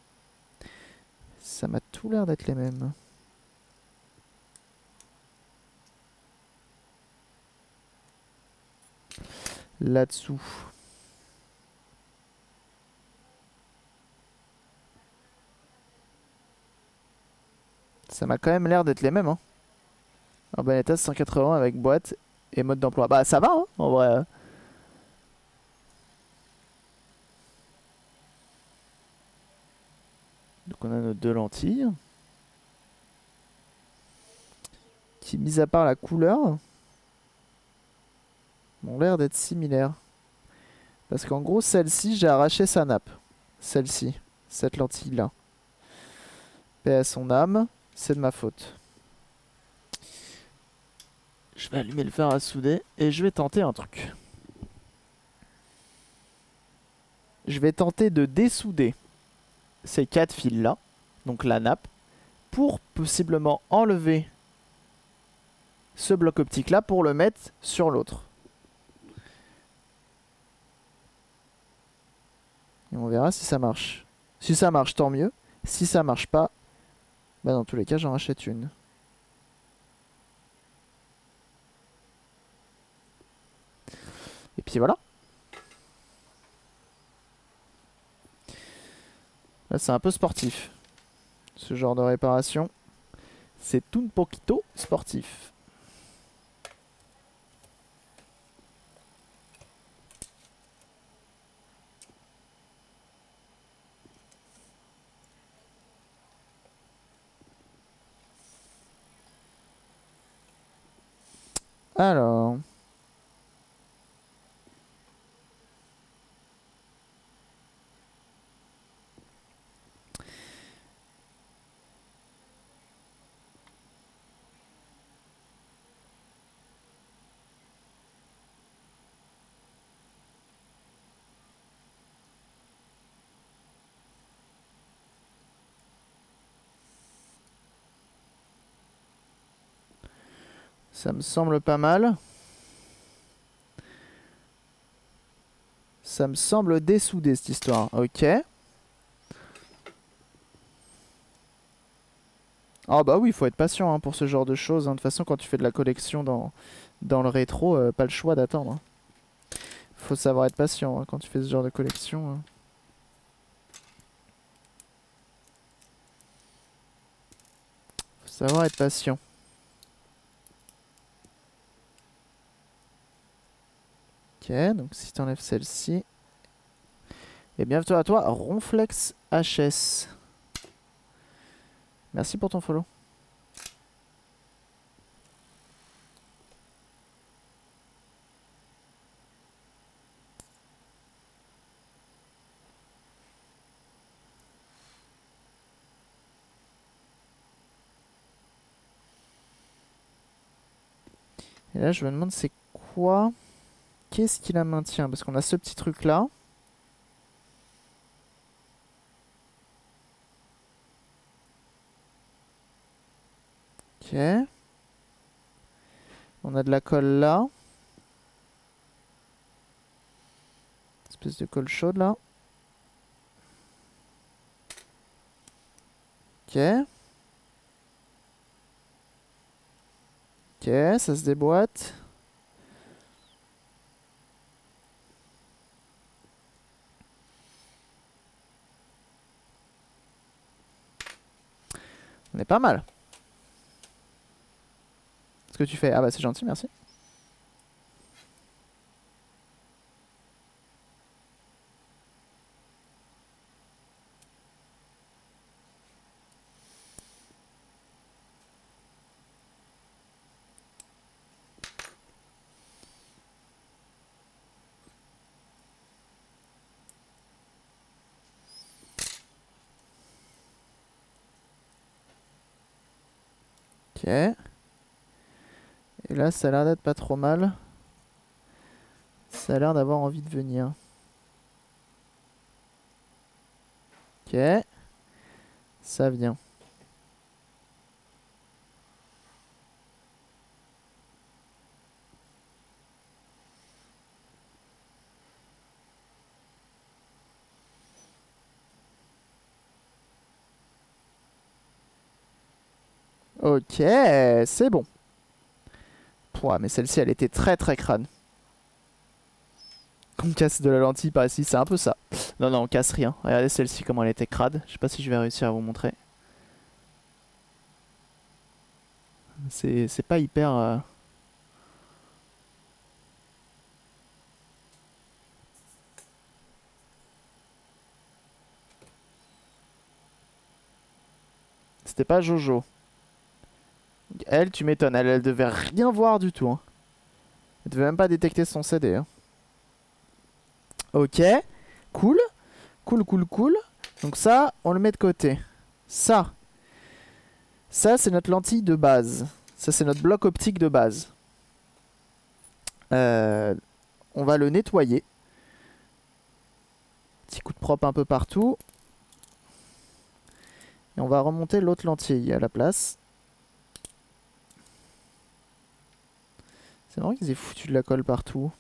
Ça m'a tout l'air d'être les mêmes. Là-dessous. Ça m'a quand même l'air d'être les mêmes. Hein. Urbaneta cent quatre-vingts avec boîte et mode d'emploi. Bah ça va hein, en vrai. Donc on a nos deux lentilles. Qui, mis à part la couleur, ont l'air d'être similaires. Parce qu'en gros, celle-ci, j'ai arraché sa nappe. Celle-ci, cette lentille-là. Paix à son âme, c'est de ma faute. Je vais allumer le fer à souder et je vais tenter un truc. Je vais tenter de dessouder ces quatre fils-là, donc la nappe, pour possiblement enlever ce bloc optique-là pour le mettre sur l'autre. Et on verra si ça marche. Si ça marche, tant mieux. Si ça marche pas, bah dans tous les cas, j'en rachète une. Et puis voilà. Là, c'est un peu sportif. Ce genre de réparation, c'est un poquito sportif. Alors... Ça me semble pas mal. Ça me semble dessoudé cette histoire. Ok. Ah bah oui, il faut être patient hein, pour ce genre de choses. Hein. De toute façon, quand tu fais de la collection dans, dans le rétro, euh, pas le choix d'attendre. Hein. Faut savoir être patient hein, quand tu fais ce genre de collection. Hein. Faut savoir être patient. Ok, donc si tu enlèves celle-ci. Et bienvenue à toi, Ronflex H S. Merci pour ton follow. Et là, je me demande c'est quoi? Qu'est-ce qui la maintient? Parce qu'on a ce petit truc là. Ok. On a de la colle là. Espèce de colle chaude là. Ok. Ok, ça se déboîte. On est pas mal. Ce que tu fais. Ah bah c'est gentil, merci. Ok. Et là, ça a l'air d'être pas trop mal. Ça a l'air d'avoir envie de venir. Ok. Ça vient. Ok, c'est bon. Pouah, mais celle-ci, elle était très très crâne. On casse de la lentille par ici, c'est un peu ça. Non, non, on casse rien. Regardez celle-ci, comment elle était crade. Je sais pas si je vais réussir à vous montrer. C'est pas hyper... Euh... C'était pas Jojo. Elle, tu m'étonnes, elle, elle devait rien voir du tout. Hein. Elle devait même pas détecter son C D. Hein. Ok, cool. Cool, cool, cool. Donc ça, on le met de côté. Ça. Ça, c'est notre lentille de base. Ça, c'est notre bloc optique de base. Euh, on va le nettoyer. Petit coup de propre un peu partout. Et on va remonter l'autre lentille à la place. C'est marrant qu'ils aient foutu de la colle partout.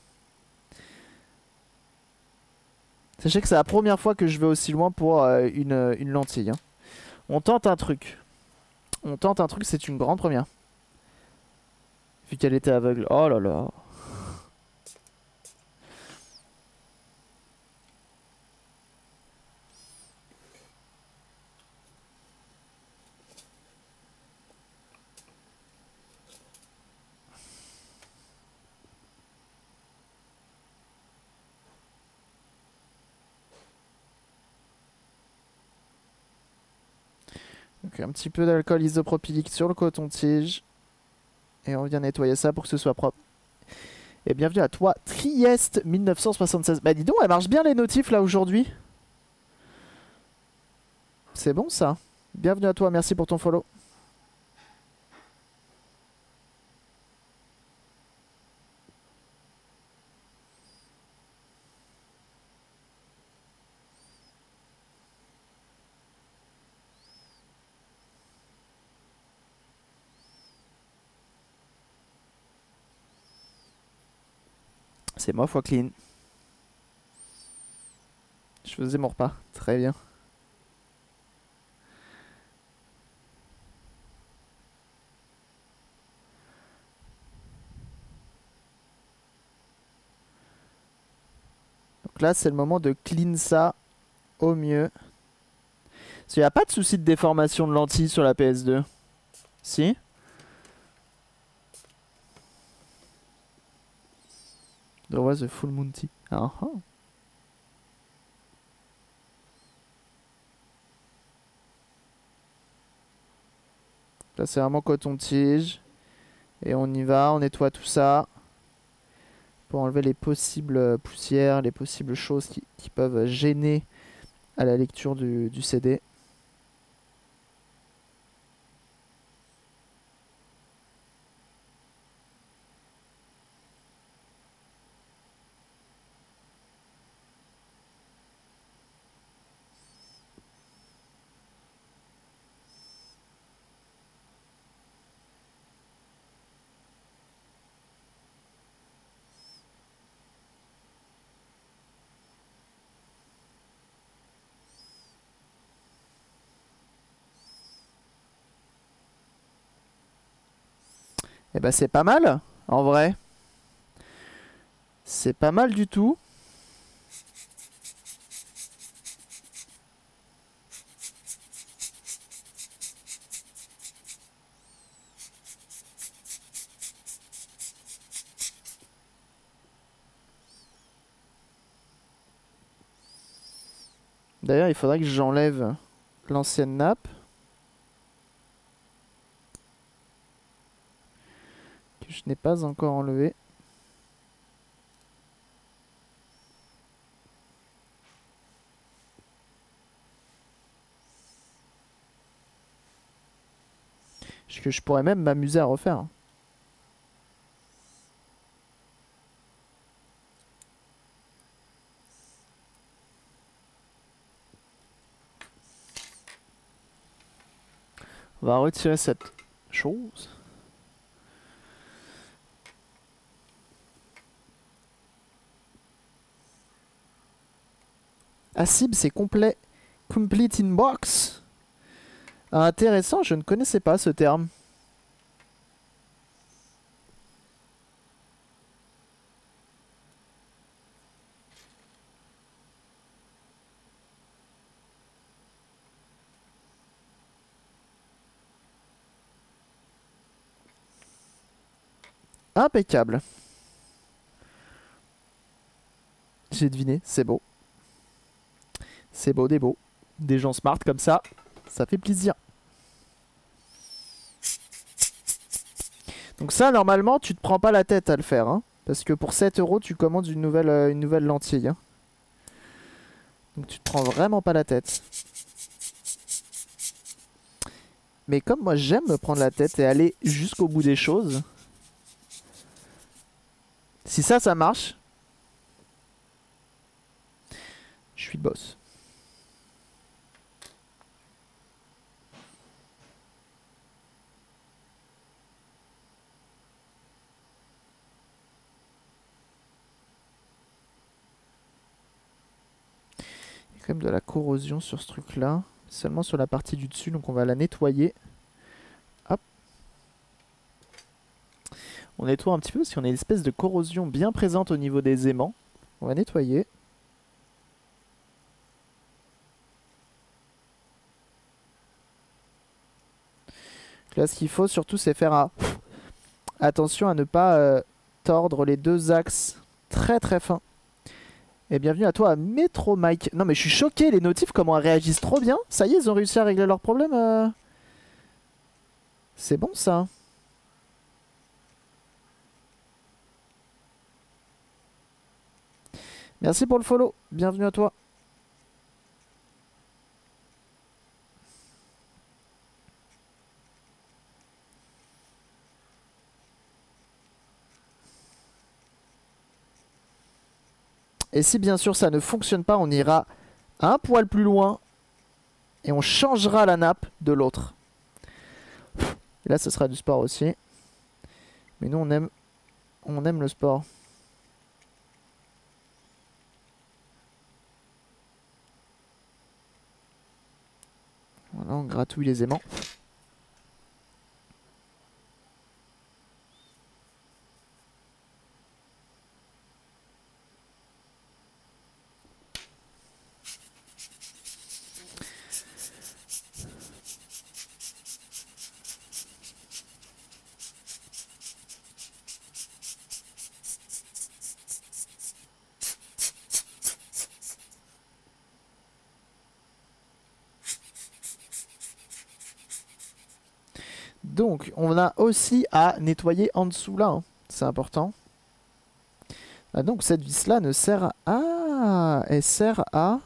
Sachez que c'est la première fois que je vais aussi loin pour euh, une, une lentille. Hein. On tente un truc. On tente un truc, c'est une grande première. Vu qu'elle était aveugle. Oh là là. Donc un petit peu d'alcool isopropylique sur le coton-tige. Et on vient nettoyer ça pour que ce soit propre. Et bienvenue à toi, Trieste mille neuf cent soixante-seize. Bah dis donc, elle marche bien les notifs là aujourd'hui. C'est bon ça. Bienvenue à toi, merci pour ton follow. C'est moi, fois clean. Je faisais mon repas, très bien. Donc là, c'est le moment de clean ça au mieux. Parce qu'il n'y a pas de souci de déformation de lentilles sur la P S deux. Si? There was a full moon tea. Ah ah. Là, c'est vraiment coton-tige. Et on y va, on nettoie tout ça. Pour enlever les possibles poussières, les possibles choses qui, qui peuvent gêner à la lecture du, du C D. Et bah c'est pas mal, en vrai. C'est pas mal du tout. D'ailleurs, il faudrait que j'enlève l'ancienne nappe. Que je n'ai pas encore enlevée. Que je pourrais même m'amuser à refaire. On va retirer cette chose. Ah Sib, c'est complet. Complete in box. Ah, intéressant, je ne connaissais pas ce terme. Impeccable. J'ai deviné, c'est beau. C'est beau, des beaux. Des gens smart comme ça, ça fait plaisir. Donc ça, normalement, tu te prends pas la tête à le faire. Hein, parce que pour sept euros, tu commandes une nouvelle, euh, une nouvelle lentille. Hein. Donc tu te prends vraiment pas la tête. Mais comme moi, j'aime me prendre la tête et aller jusqu'au bout des choses. Si ça, ça marche, je suis le boss. Il y a quand même de la corrosion sur ce truc-là. Seulement sur la partie du dessus, donc on va la nettoyer. Hop. On nettoie un petit peu parce qu'on a une espèce de corrosion bien présente au niveau des aimants. On va nettoyer. Là, ce qu'il faut surtout, c'est faire un... attention à ne pas euh, tordre les deux axes très très fins. Et bienvenue à toi à Metro Mike. Non mais je suis choqué, les notifs, comment elles réagissent trop bien. Ça y est, ils ont réussi à régler leurs problèmes. Euh... C'est bon ça. Merci pour le follow, bienvenue à toi. Et si bien sûr ça ne fonctionne pas, on ira un poil plus loin et on changera la nappe de l'autre. Et là ce sera du sport aussi. Mais nous on aime, on aime le sport. Voilà, on gratouille les aimants. Donc, on a aussi à nettoyer en dessous là. Hein. C'est important. Ah, donc, cette vis-là ne sert à... Ah, elle sert à...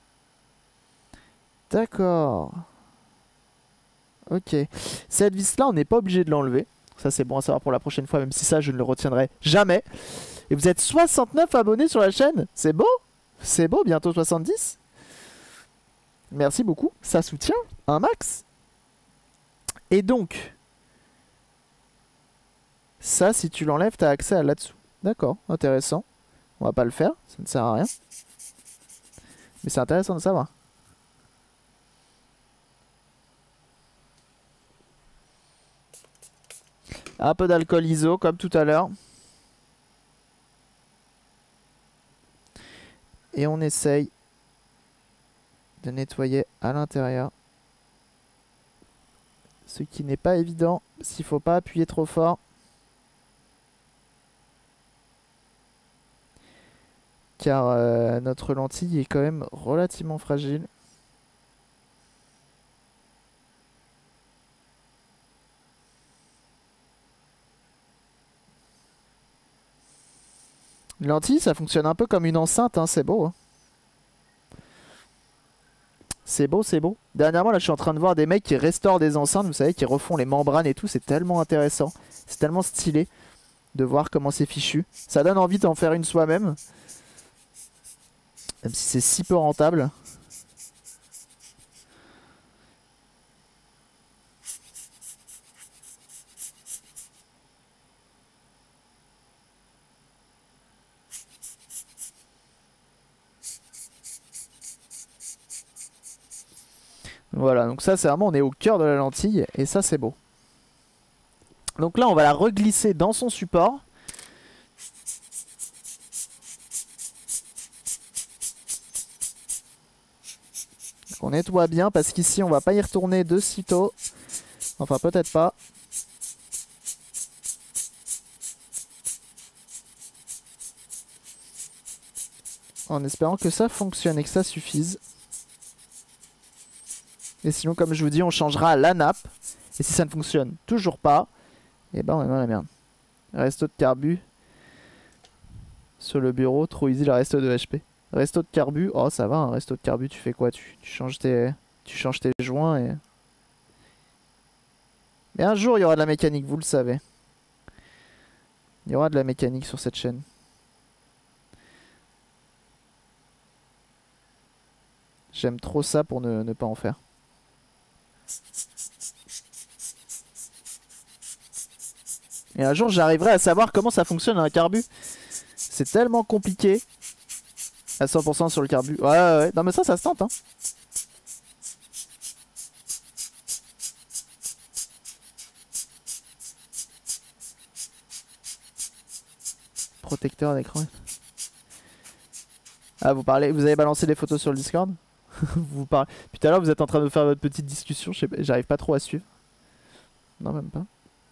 D'accord. Ok. Cette vis-là, on n'est pas obligé de l'enlever. Ça, c'est bon à savoir pour la prochaine fois, même si ça, je ne le retiendrai jamais. Et vous êtes soixante-neuf abonnés sur la chaîne. C'est beau. C'est beau, bientôt soixante-dix. Merci beaucoup. Ça soutient un max. Et donc... Ça, si tu l'enlèves, tu as accès à là-dessous. D'accord, intéressant. On va pas le faire, ça ne sert à rien. Mais c'est intéressant de savoir. Un peu d'alcool iso, comme tout à l'heure. Et on essaye de nettoyer à l'intérieur. Ce qui n'est pas évident, s'il ne faut pas appuyer trop fort. Car euh, notre lentille est quand même relativement fragile. Une lentille, ça fonctionne un peu comme une enceinte, hein, c'est beau. Hein. C'est beau, c'est beau. Dernièrement, là, je suis en train de voir des mecs qui restaurent des enceintes, vous savez, qui refont les membranes et tout. C'est tellement intéressant. C'est tellement stylé de voir comment c'est fichu. Ça donne envie d'en faire une soi-même. Même si c'est si peu rentable. Voilà, donc ça c'est vraiment, on est au cœur de la lentille et ça c'est beau. Donc là on va la reglisser dans son support. Donc on nettoie bien parce qu'ici on va pas y retourner de sitôt. Enfin peut-être pas. En espérant que ça fonctionne et que ça suffise. Et sinon, comme je vous dis, on changera la nappe. Et si ça ne fonctionne toujours pas, et ben on est dans la merde. Resto de carbu. Sur le bureau, trop easy le resto de H P. Resto de carbu, oh ça va, un resto de carbu, tu fais quoi? tu, tu changes tes tu changes tes joints et... Mais un jour il y aura de la mécanique, vous le savez. Il y aura de la mécanique sur cette chaîne. J'aime trop ça pour ne, ne pas en faire. Et un jour j'arriverai à savoir comment ça fonctionne un carbu. C'est tellement compliqué. À cent pour cent sur le carbu. Ouais, ouais, ouais. Non mais ça, ça se tente, hein. Protecteur d'écran. Ah, vous parlez, vous avez balancé des photos sur le Discord? Vous parlez. Puis tout à l'heure, vous êtes en train de faire votre petite discussion. J'arrive pas trop à suivre. Non, même pas.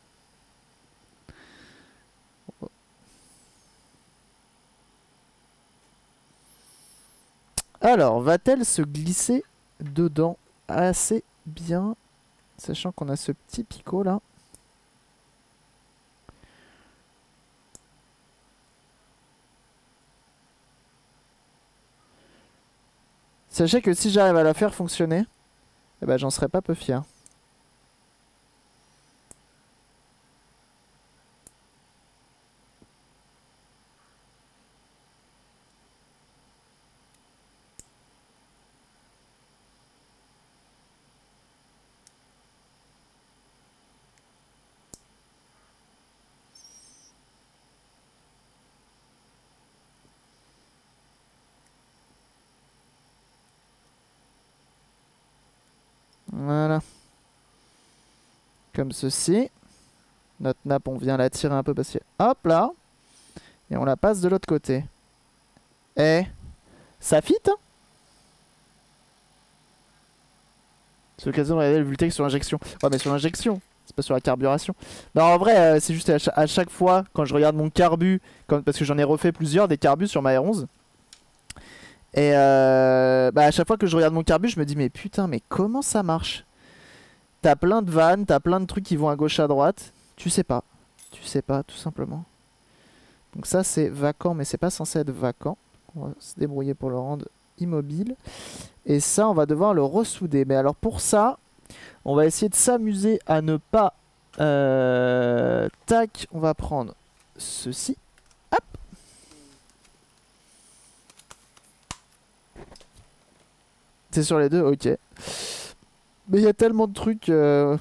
Alors, va-t-elle se glisser dedans assez bien, sachant qu'on a ce petit picot là? Sachez que si j'arrive à la faire fonctionner, eh ben, j'en serais pas peu fier. Voilà. Comme ceci. Notre nappe, on vient la tirer un peu parce que... Hop là. Et on la passe de l'autre côté. Et... Ça fit, hein? C'est l'occasion de regarder le Vultec sur l'injection. Ouais, mais sur l'injection, c'est pas sur la carburation. Non, en vrai, euh, c'est juste à, ch à chaque fois, quand je regarde mon carbu, comme, parce que j'en ai refait plusieurs des carbus sur ma R onze. Et euh, bah à chaque fois que je regarde mon carbu, je me dis, mais putain, mais comment ça marche? T'as plein de vannes, t'as plein de trucs qui vont à gauche à droite. Tu sais pas. Tu sais pas, tout simplement. Donc ça, c'est vacant, mais c'est pas censé être vacant. On va se débrouiller pour le rendre immobile. Et ça, on va devoir le ressouder. Mais alors pour ça, on va essayer de s'amuser à ne pas... Euh... Tac, on va prendre ceci. Hop. C'est sur les deux, ok. Mais il y a tellement de trucs... Euh...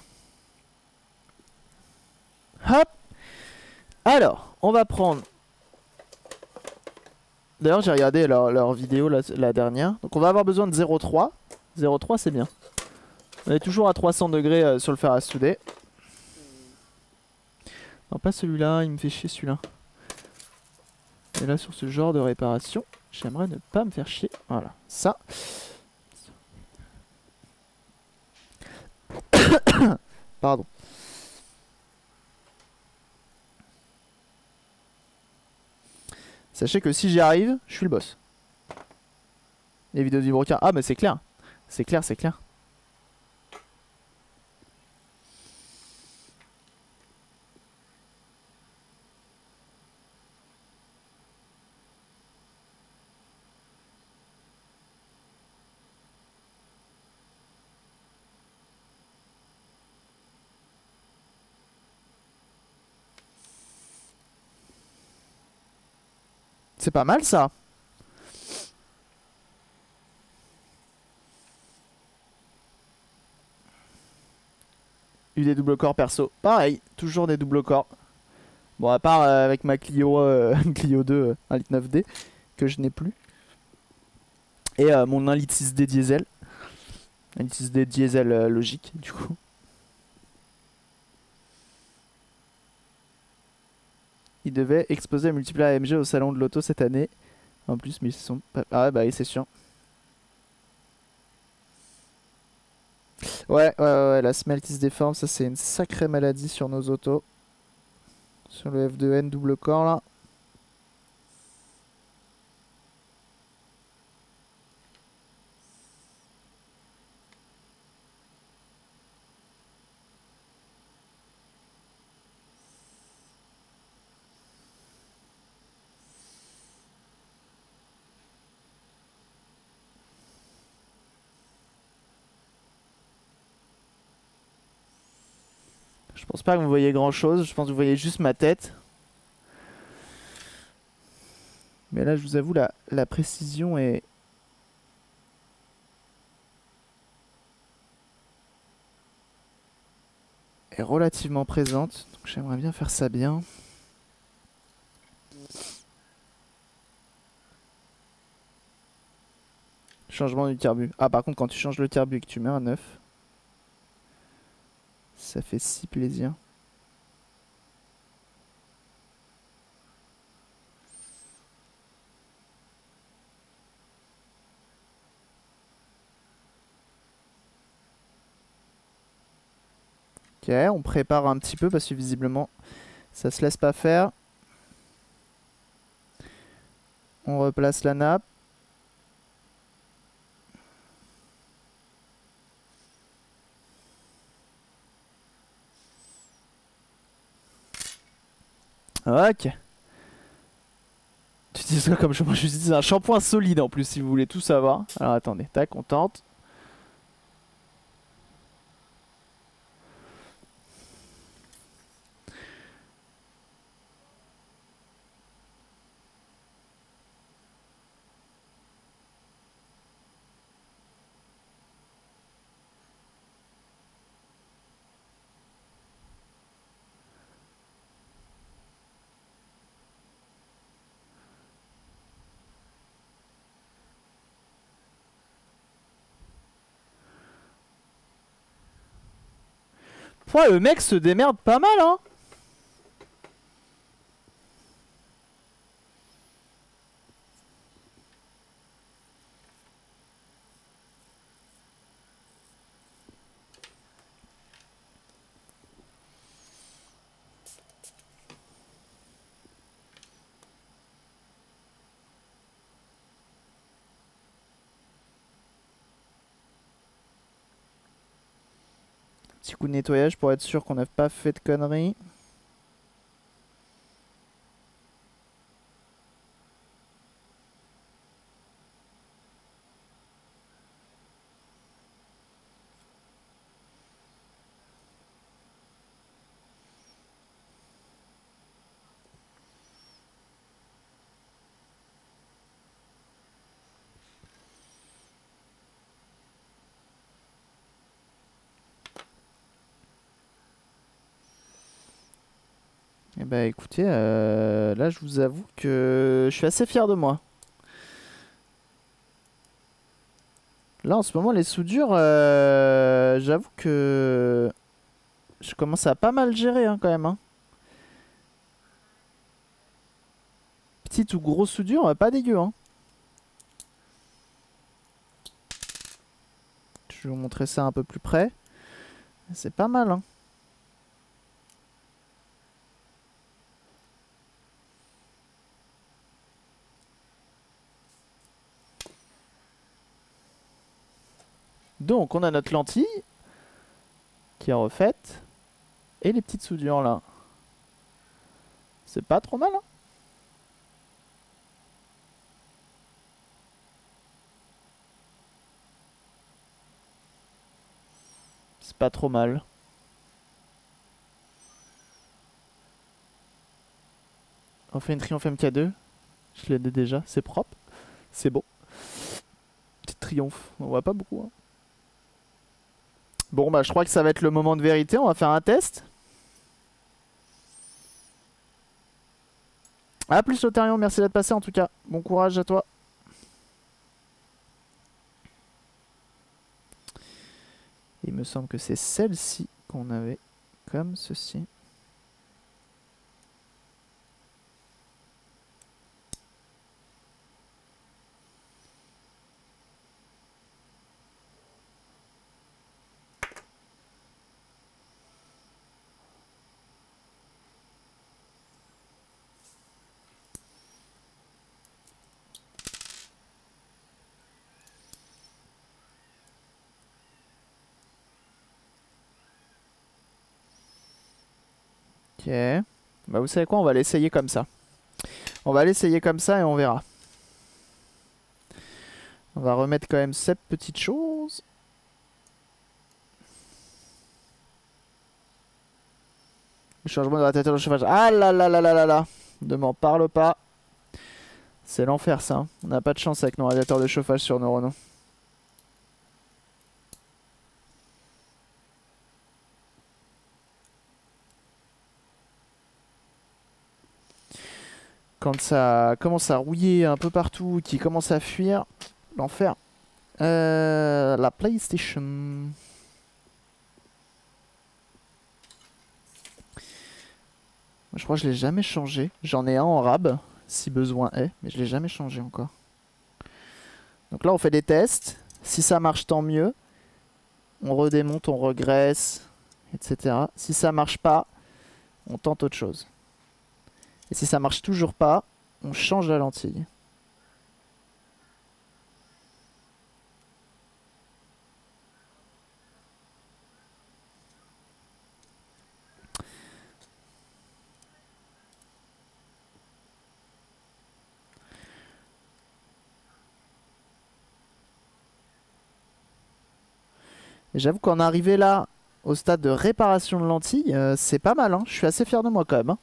Hop. Alors, on va prendre... D'ailleurs, j'ai regardé leur, leur vidéo la, la dernière. Donc on va avoir besoin de zéro virgule trois. zéro virgule trois, c'est bien. On est toujours à trois cents degrés euh, sur le fer à souder. Non, pas celui-là, il me fait chier celui-là. Et là, sur ce genre de réparation, j'aimerais ne pas me faire chier. Voilà, ça. Pardon. Sachez que si j'y arrive, je suis le boss. Les vidéos du brocar. Ah, mais c'est clair. C'est clair, c'est clair. C'est pas mal ça. Eu des double corps perso. Pareil, toujours des double corps. Bon, à part euh, avec ma Clio, euh, Clio deux euh, un litre neuf D, que je n'ai plus. Et euh, mon un litre six D diesel. un litre six D diesel euh, logique, du coup. Ils devaient exposer le multiplayer A M G au salon de l'auto cette année. En plus, mais ils sont pas... Ah bah oui, c'est sûr. Ouais, ouais, ouais, la semelle qui se déforme, ça c'est une sacrée maladie sur nos autos. Sur le F deux N double corps là. Je pense pas que vous voyez grand chose, je pense que vous voyez juste ma tête. Mais là je vous avoue la, la précision est... est relativement présente. Donc j'aimerais bien faire ça bien. Changement du turbu. Ah par contre quand tu changes le turbu et que tu mets un neuf, ça fait si plaisir. Ok, on prépare un petit peu parce que visiblement ça se laisse pas faire. On replace la nappe. Ok. Tu dis ça comme je, moi je dis un shampoing solide en plus si vous voulez tout savoir. Alors attendez, tac, on tente. Ouais, le mec se démerde pas mal, hein. Petit coup de nettoyage pour être sûr qu'on n'a pas fait de conneries. Et bah écoutez, euh, là je vous avoue que je suis assez fier de moi. Là en ce moment les soudures, euh, j'avoue que je commence à pas mal gérer hein, quand même. Hein. Petite ou grosse soudure, pas dégueu. Hein. Je vais vous montrer ça un peu plus près. C'est pas mal. Hein. Donc on a notre lentille qui est refaite. Et les petites soudures là. C'est pas trop mal hein. C'est pas trop mal. On fait une Triomphe M K deux. Je l'ai déjà, c'est propre. C'est beau. Petite Triomphe, on voit pas beaucoup. Hein. Bon bah je crois que ça va être le moment de vérité, on va faire un test. A plus Lotarion, merci d'être passé en tout cas. Bon courage à toi. Il me semble que c'est celle-ci qu'on avait comme ceci. Ok. Bah vous savez quoi, on va l'essayer comme ça. On va l'essayer comme ça et on verra. On va remettre quand même cette petite chose. Le changement de radiateur de chauffage. Ah là là là là là là. Ne m'en parle pas. C'est l'enfer ça. Hein. On n'a pas de chance avec nos radiateurs de chauffage sur nos Renault. Quand ça commence à rouiller un peu partout, qui commence à fuir, l'enfer. Euh, la PlayStation. Moi, je crois que je l'ai jamais changé. J'en ai un en rab, si besoin est, mais je l'ai jamais changé encore. Donc là, on fait des tests. Si ça marche, tant mieux. On redémonte, on regresse, et cetera. Si ça marche pas, on tente autre chose. Et si ça marche toujours pas, on change la lentille. Et j'avoue qu'en arrivé là, au stade de réparation de lentilles, euh, c'est pas mal. Hein. Je suis assez fier de moi quand même. Hein.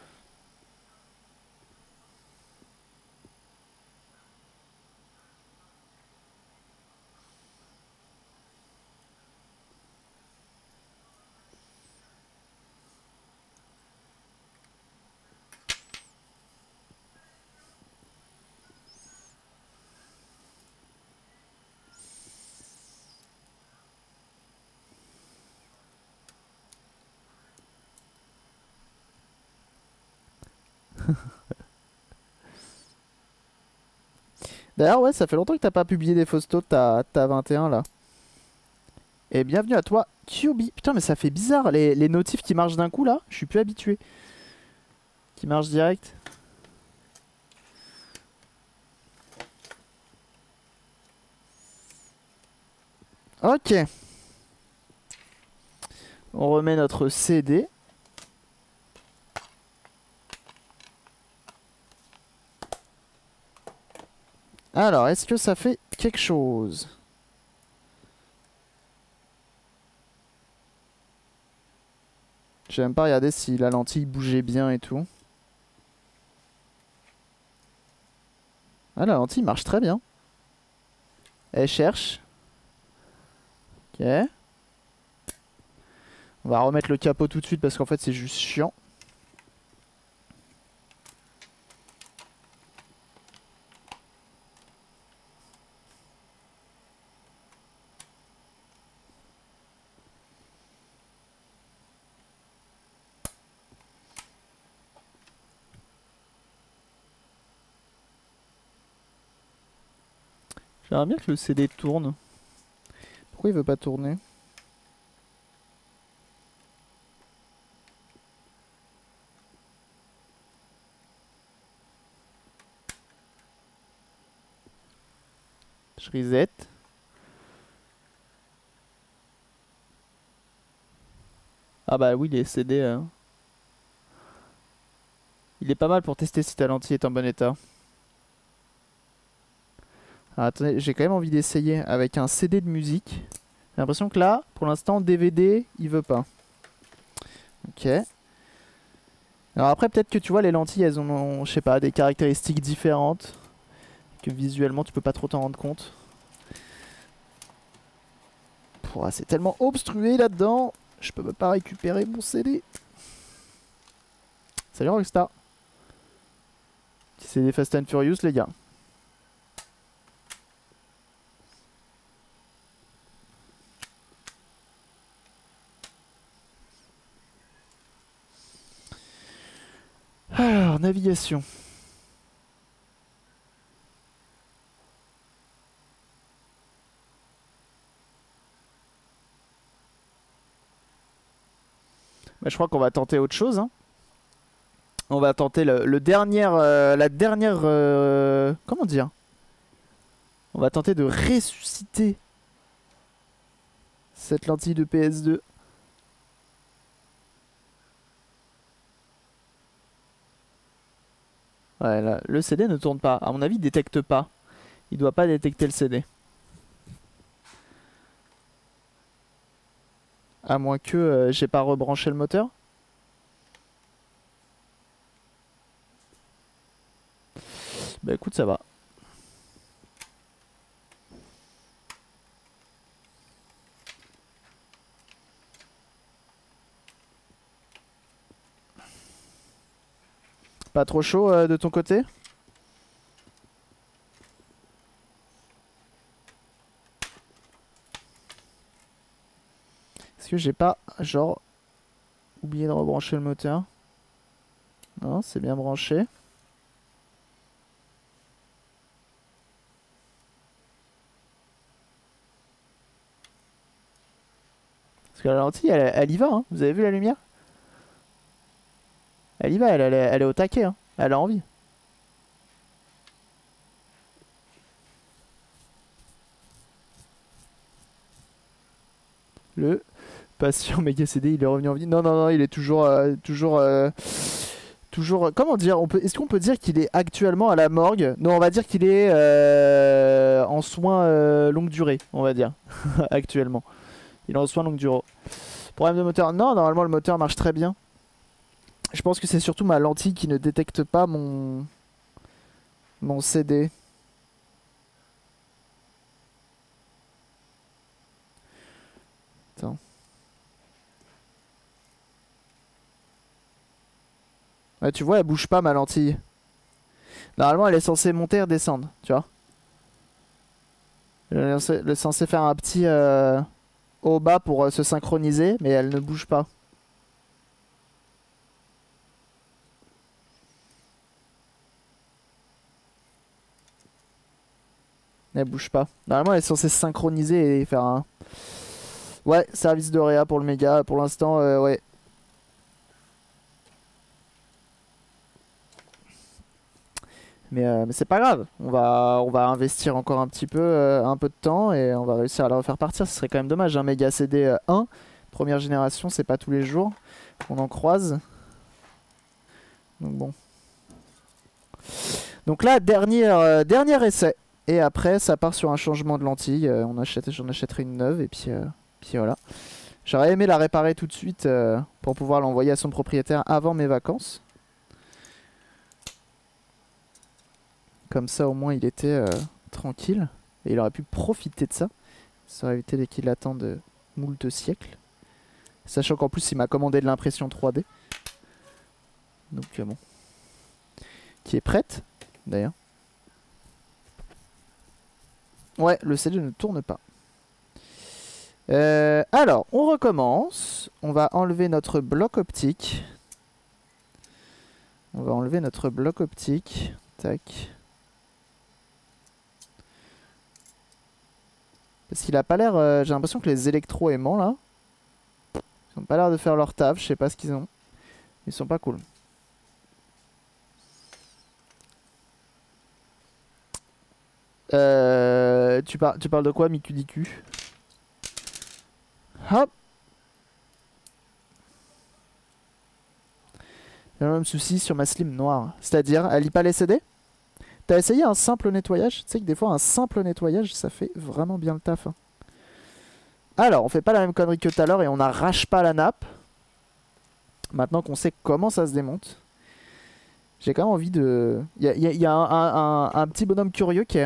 D'ailleurs, ouais, ça fait longtemps que t'as pas publié des photos de ta, ta vingt et un là. Et bienvenue à toi, Q B. Putain, mais ça fait bizarre les, les notifs qui marchent d'un coup là. Je suis plus habitué. Qui marchent direct. Ok. On remet notre C D. Alors, est-ce que ça fait quelque chose? J'ai même pas regardé si la lentille bougeait bien et tout. Ah, la lentille marche très bien. Elle cherche. Ok. On va remettre le capot tout de suite parce qu'en fait c'est juste chiant. J'aimerais bien que le C D tourne. Pourquoi il veut pas tourner? Je reset. Ah bah oui, les C D... euh, il est pas mal pour tester si ta lentille est en bon état. Ah, attendez, j'ai quand même envie d'essayer avec un C D de musique. J'ai l'impression que là, pour l'instant, D V D, il veut pas. Ok. Alors après, peut-être que tu vois, les lentilles, elles ont, je sais pas, des caractéristiques différentes. Que visuellement, tu peux pas trop t'en rendre compte. Pouah, c'est tellement obstrué là-dedans. Je peux même pas récupérer mon C D. Salut Rockstar. Petit C D Fast and Furious, les gars. Alors, navigation. Bah, je crois qu'on va tenter autre chose. Hein. On va tenter le, le dernier, euh, la dernière... Euh, comment dire? On va tenter de ressusciter cette lentille de P S deux. Ouais, là, le C D ne tourne pas. À mon avis, il détecte pas. Il doit pas détecter le C D. À moins que euh, j'ai pas rebranché le moteur. Bah écoute, ça va. Pas trop chaud euh, de ton côté? Est-ce que j'ai pas, genre, oublié de rebrancher le moteur? Non, c'est bien branché. Parce que la lentille, elle, elle y va, hein. Vous avez vu la lumière? Elle y va, elle, elle, est- elle est au taquet, hein. Elle a envie. Le patient méga C D, il est revenu en vie. Non, non, non, il est toujours... euh, toujours... euh, toujours... Comment dire, on peut, est-ce qu'on peut dire qu'il est actuellement à la morgue? Non, on va dire qu'il est euh, en soins euh, longue durée, on va dire, actuellement. Il est en soins longue durée. Problème de moteur? Non, normalement le moteur marche très bien. Je pense que c'est surtout ma lentille qui ne détecte pas mon, mon C D. Attends. Ouais, tu vois, elle bouge pas ma lentille. Normalement, elle est censée monter et redescendre, tu vois. Elle est censée- elle est censée faire un petit euh, haut-bas pour euh, se synchroniser, mais elle ne bouge pas. Elle bouge pas. Normalement, elle est censée se synchroniser et faire un... Ouais, service de réa pour le méga. Pour l'instant, euh, ouais. Mais, euh, mais c'est pas grave. On va, on va investir encore un petit peu, euh, un peu de temps et on va réussir à la refaire partir. Ce serait quand même dommage. Un méga C D euh, un, première génération, c'est pas tous les jours qu'on en croise. Donc bon. Donc là, dernier, euh, dernier essai. Et après, ça part sur un changement de lentille. Euh, on achète, j'en achèterai une neuve et puis, euh, puis voilà. J'aurais aimé la réparer tout de suite euh, pour pouvoir l'envoyer à son propriétaire avant mes vacances. Comme ça, au moins, il était euh, tranquille. Et il aurait pu profiter de ça. Ça aurait évité qu'il attende moult siècles. Sachant qu'en plus, il m'a commandé de l'impression trois D. Donc, euh, bon. Qui est prête, d'ailleurs. Ouais, le C D ne tourne pas. Euh, alors, on recommence. On va enlever notre bloc optique. On va enlever notre bloc optique. Tac. Parce qu'il a pas l'air... Euh, j'ai l'impression que les électro-aimants, là, ils ont pas l'air de faire leur taf. Je sais pas ce qu'ils ont. Ils sont pas cool. Euh, tu, par tu parles de quoi, Micudicu? Hop. J'ai le même souci sur ma slim noire. C'est-à-dire, elle lit pas les C D? T'as essayé un simple nettoyage? Tu sais que des fois, un simple nettoyage, ça fait vraiment bien le taf. Hein. Alors, on fait pas la même connerie que tout à l'heure et on n'arrache pas la nappe. Maintenant qu'on sait comment ça se démonte. J'ai quand même envie de... Il y a, y a, y a un, un, un, un petit bonhomme curieux qui est...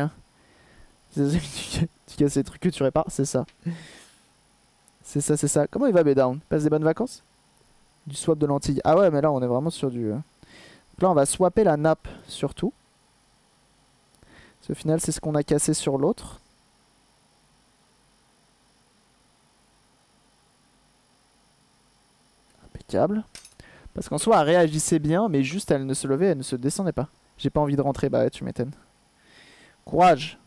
Tu casses les trucs que tu répares, c'est ça. C'est ça, c'est ça. Comment il va, Bédown? Passe des bonnes vacances? Du swap de lentilles. Ah ouais, mais là, on est vraiment sur du... Donc là, on va swapper la nappe, surtout. Parce qu'au final, c'est ce qu'on a cassé sur l'autre. Impeccable. Parce qu'en soi, elle réagissait bien, mais juste, elle ne se levait, elle ne se descendait pas. J'ai pas envie de rentrer, bah ouais, tu m'étonnes. Courage.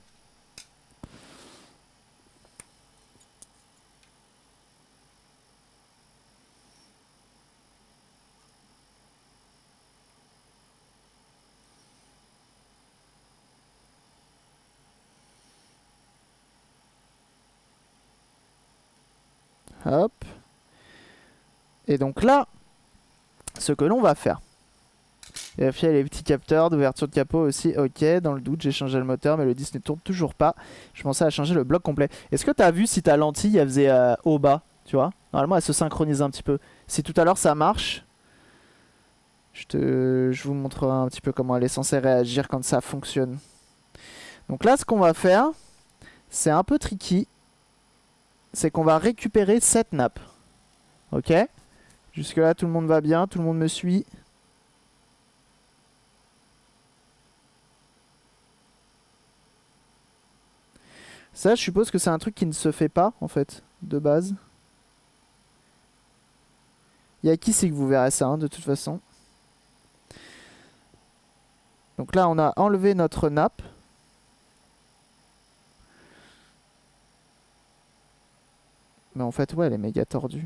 Hop. Et donc là, ce que l'on va faire. Vérifier les petits capteurs d'ouverture de capot aussi. Ok, dans le doute, j'ai changé le moteur, mais le disque ne tourne toujours pas. Je pensais à changer le bloc complet. Est-ce que tu as vu si ta lentille, elle faisait euh, haut-bas? Tu vois? Normalement, elle se synchronise un petit peu. Si tout à l'heure, ça marche... Je te, je vous montrerai un petit peu comment elle est censée réagir quand ça fonctionne. Donc là, ce qu'on va faire, c'est un peu tricky. C'est qu'on va récupérer cette nappe. Ok? Jusque là, tout le monde va bien, tout le monde me suit. Ça, je suppose que c'est un truc qui ne se fait pas, en fait, de base. Il y a qui c'est que vous verrez ça, hein, de toute façon. Donc là, on a enlevé notre nappe. Mais en fait, ouais, elle est méga tordue.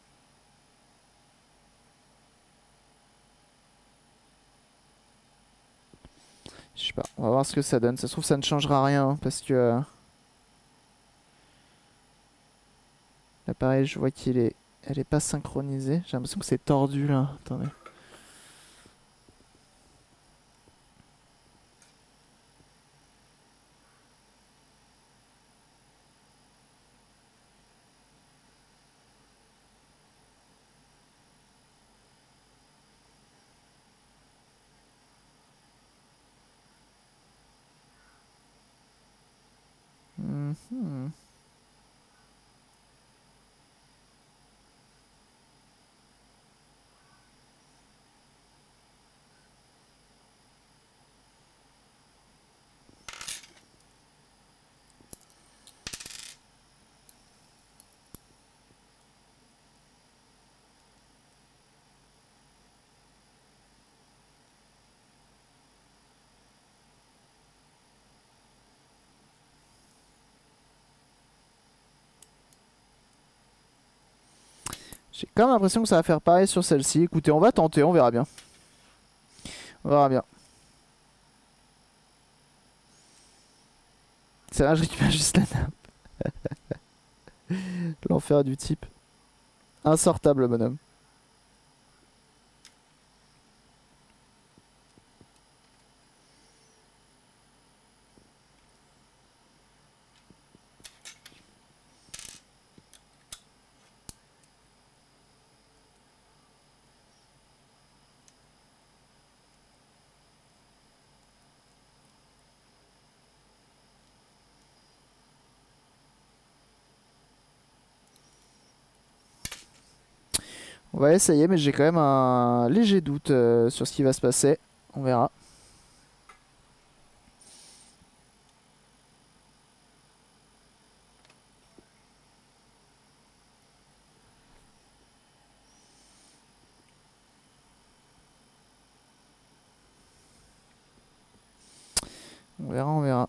Je sais pas, on va voir ce que ça donne. Ça se trouve, ça ne changera rien, hein, parce que... euh, Là, pareil, je vois qu'il est... Elle est pas synchronisée. J'ai l'impression que c'est tordu, là. Attendez. Mhm. J'ai quand même l'impression que ça va faire pareil sur celle-ci. Écoutez, on va tenter, on verra bien. On verra bien. C'est là, je récupère juste la nappe. L'enfer du type. Insortable, bonhomme. On va essayer, mais j'ai quand même un léger doute euh, sur ce qui va se passer. On verra. On verra, on verra.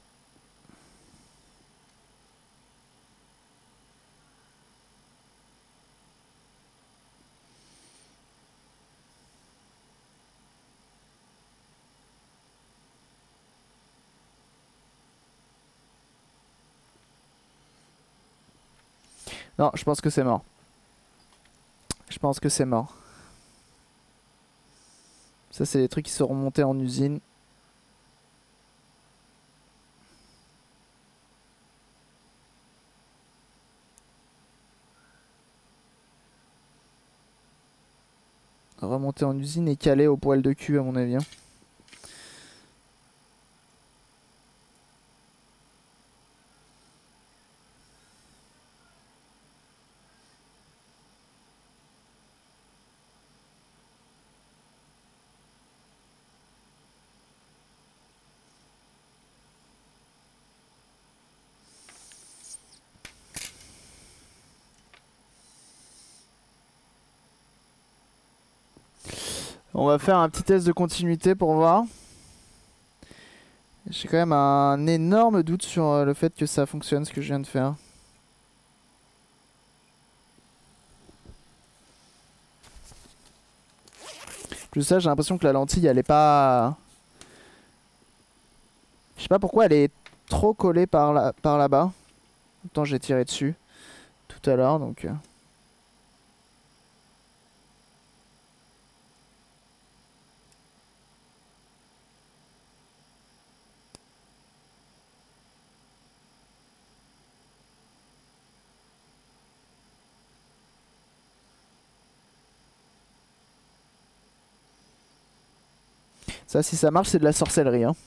Non, je pense que c'est mort. Je pense que c'est mort. Ça, c'est des trucs qui seront montés en usine. Remonter en usine et caler au poil de cul, à mon avis. Hein. On va faire un petit test de continuité pour voir. J'ai quand même un énorme doute sur euh, le fait que ça fonctionne, ce que je viens de faire. Plus ça, j'ai l'impression que la lentille, elle est pas... Je sais pas pourquoi elle est trop collée par là, par là-bas. Pourtant, j'ai tiré dessus tout à l'heure, donc... euh. Ça, si ça marche, c'est de la sorcellerie. Hein.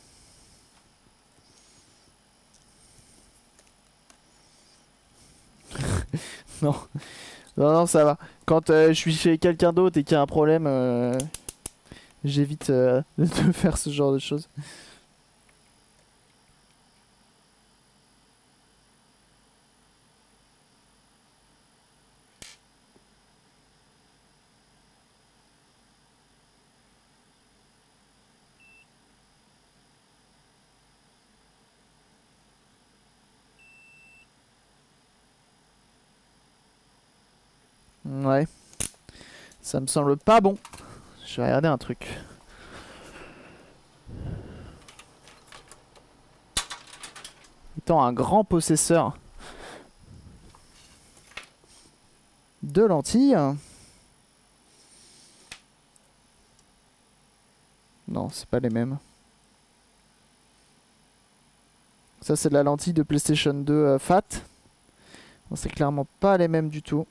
Non. Non, non, ça va. Quand euh, je suis chez quelqu'un d'autre et qu'il y a un problème, euh, j'évite euh, de faire ce genre de choses. Ouais. Ça me semble pas bon. Je vais regarder un truc. Étant un grand possesseur de lentilles. Non, c'est pas les mêmes. Ça, c'est de la lentille de PlayStation deux euh, Fat. C'est clairement pas les mêmes du tout.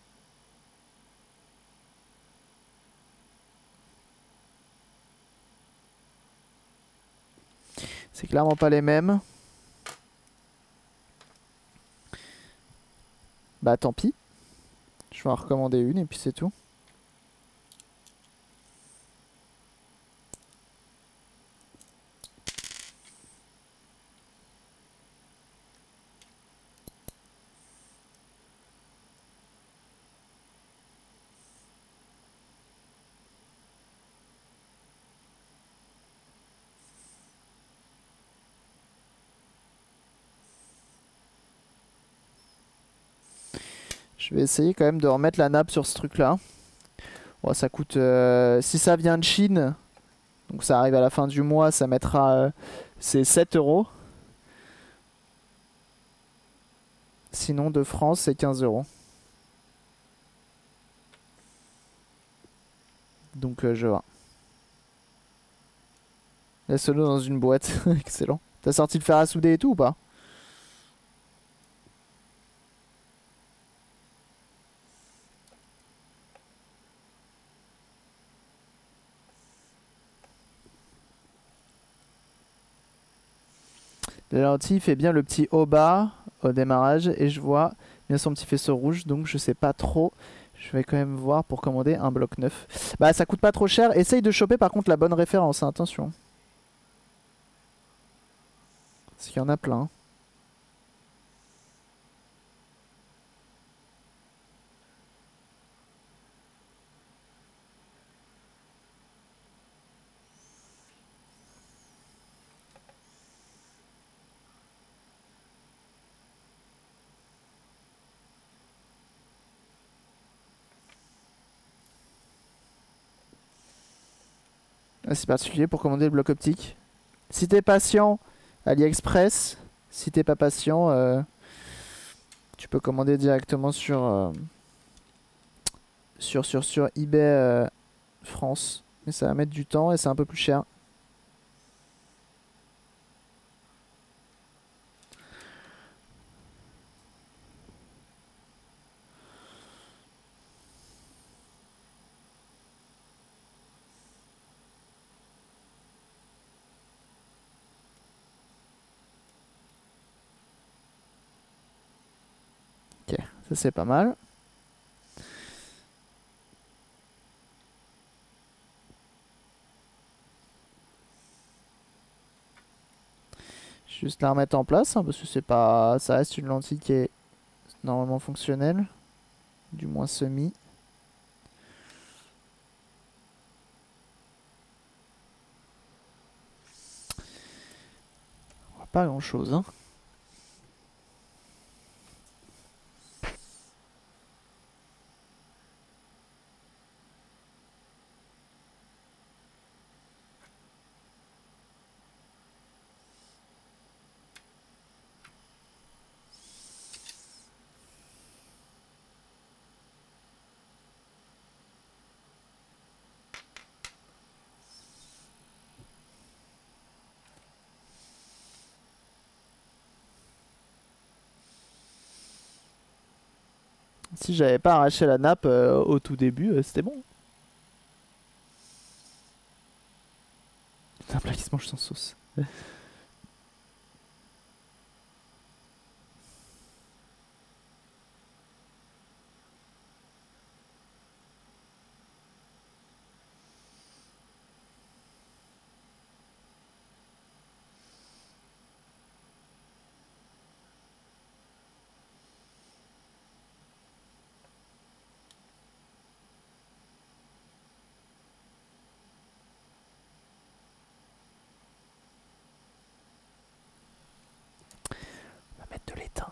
C'est clairement pas les mêmes. Bah tant pis. Je vais en recommander une et puis c'est tout. Je vais essayer quand même de remettre la nappe sur ce truc là. Bon, ça coûte... Euh, si ça vient de Chine, donc ça arrive à la fin du mois, ça mettra... Euh, c'est sept euros. Sinon de France c'est quinze euros. Donc euh, je vois. Laisse-le dans une boîte. Excellent. T'as sorti le fer à souder et tout ou pas? La lentille fait bien le petit haut bas au démarrage et je vois bien son petit faisceau rouge, donc je sais pas trop. Je vais quand même voir pour commander un bloc neuf. Bah ça coûte pas trop cher. Essaye de choper par contre la bonne référence, hein, attention. Parce qu'il y en a plein. C'est particulier pour commander le bloc optique. Si t'es patient, AliExpress. Si t'es pas patient, euh, tu peux commander directement sur euh, sur, sur, sur eBay euh, France. Mais ça va mettre du temps et c'est un peu plus cher. Ok, ça c'est pas mal. Juste la remettre en place, hein, parce que c'est pas, ça reste une lentille qui est normalement fonctionnelle, du moins semi. On voit pas grand chose, hein. Si j'avais pas arraché la nappe euh, au tout début, euh, c'était bon. C'est un plat qui se mange sans sauce. On va mettre de l'étain.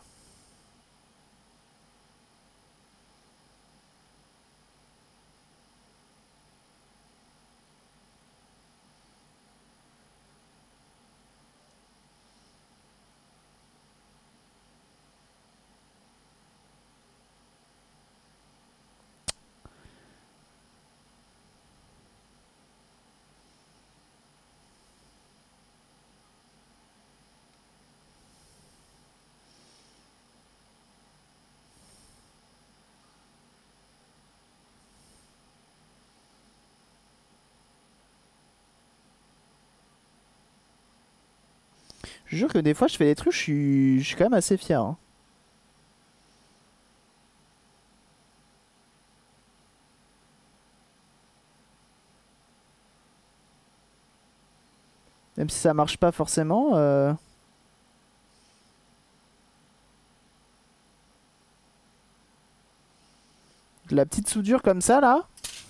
Je jure que des fois je fais des trucs, je suis, je suis quand même assez fier. Hein. Même si ça marche pas forcément. Euh... De la petite soudure comme ça là.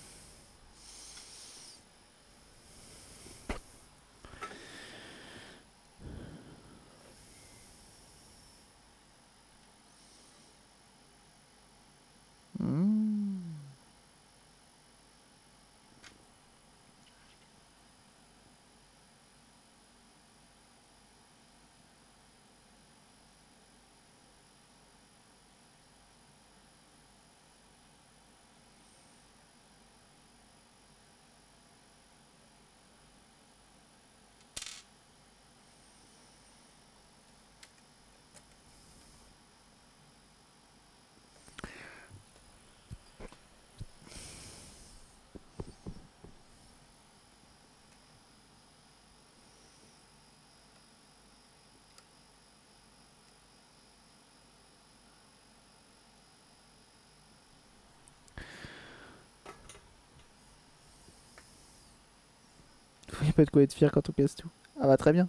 Mmh. Il n'y a pas de quoi être fier quand on casse tout. Ah bah très bien.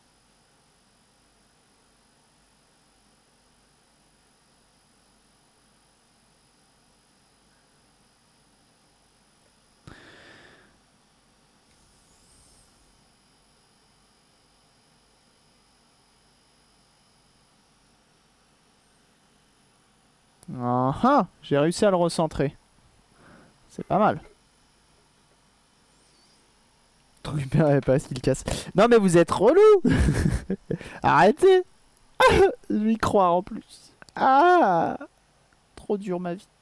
Ah ah, j'ai réussi à le recentrer. C'est pas mal. Truc bien pas ce qu'il casse. Non mais vous êtes relou. Arrêtez. Je vais y croire en plus. Ah, trop dur ma vie.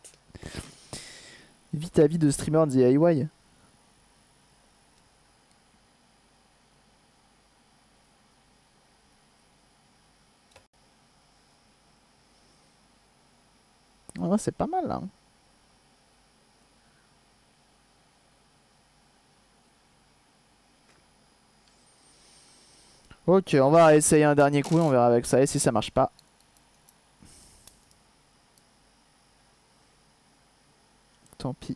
Vite ta vie de streamer D I Y. Ouais, c'est pas mal là. Ok, on va essayer un dernier coup et on verra avec ça. Et si ça marche pas. Tant pis.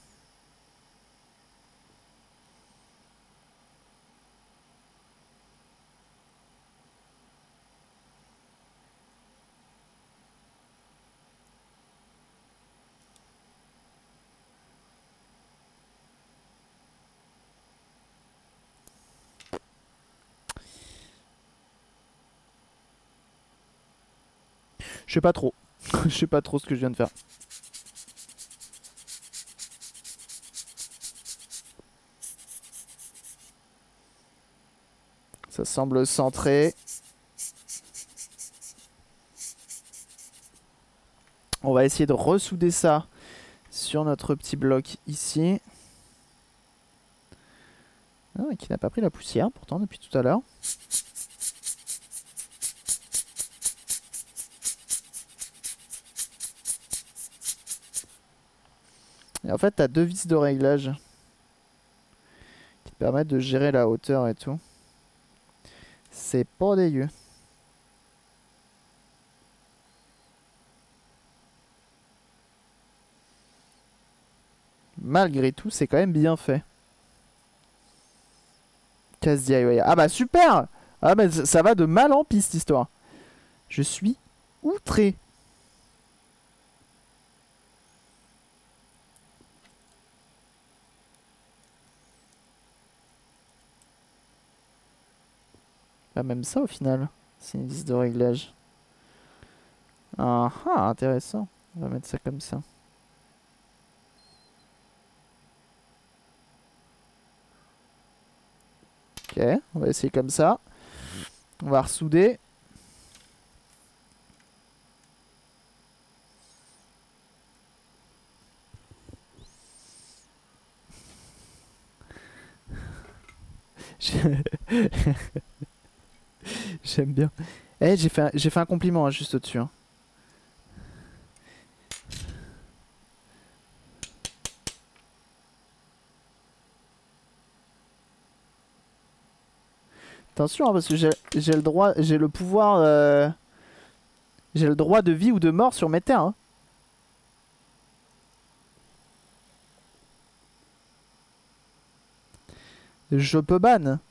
Je sais pas trop. Je sais pas trop ce que je viens de faire. Ça semble centré. On va essayer de ressouder ça sur notre petit bloc ici. Ah, qui n'a pas pris la poussière pourtant depuis tout à l'heure. Et en fait, tu as deux vis de réglage qui te permettre de gérer la hauteur et tout. C'est pas dégueu. Malgré tout, c'est quand même bien fait. Casse D I Y. Ah bah super. Ah bah ça va de mal en pis cette histoire. Je suis outré. Bah même ça au final. C'est une liste de réglage. Ah ah, intéressant. On va mettre ça comme ça. Ok, on va essayer comme ça. On va ressouder. J'aime bien. Eh, j'ai fait, un- j'ai fait un compliment hein, juste au-dessus. Hein. Attention, hein, parce que j'ai j'ai le droit, j'ai le pouvoir, euh, j'ai le droit de vie ou de mort sur mes terres. Hein. Je peux ban.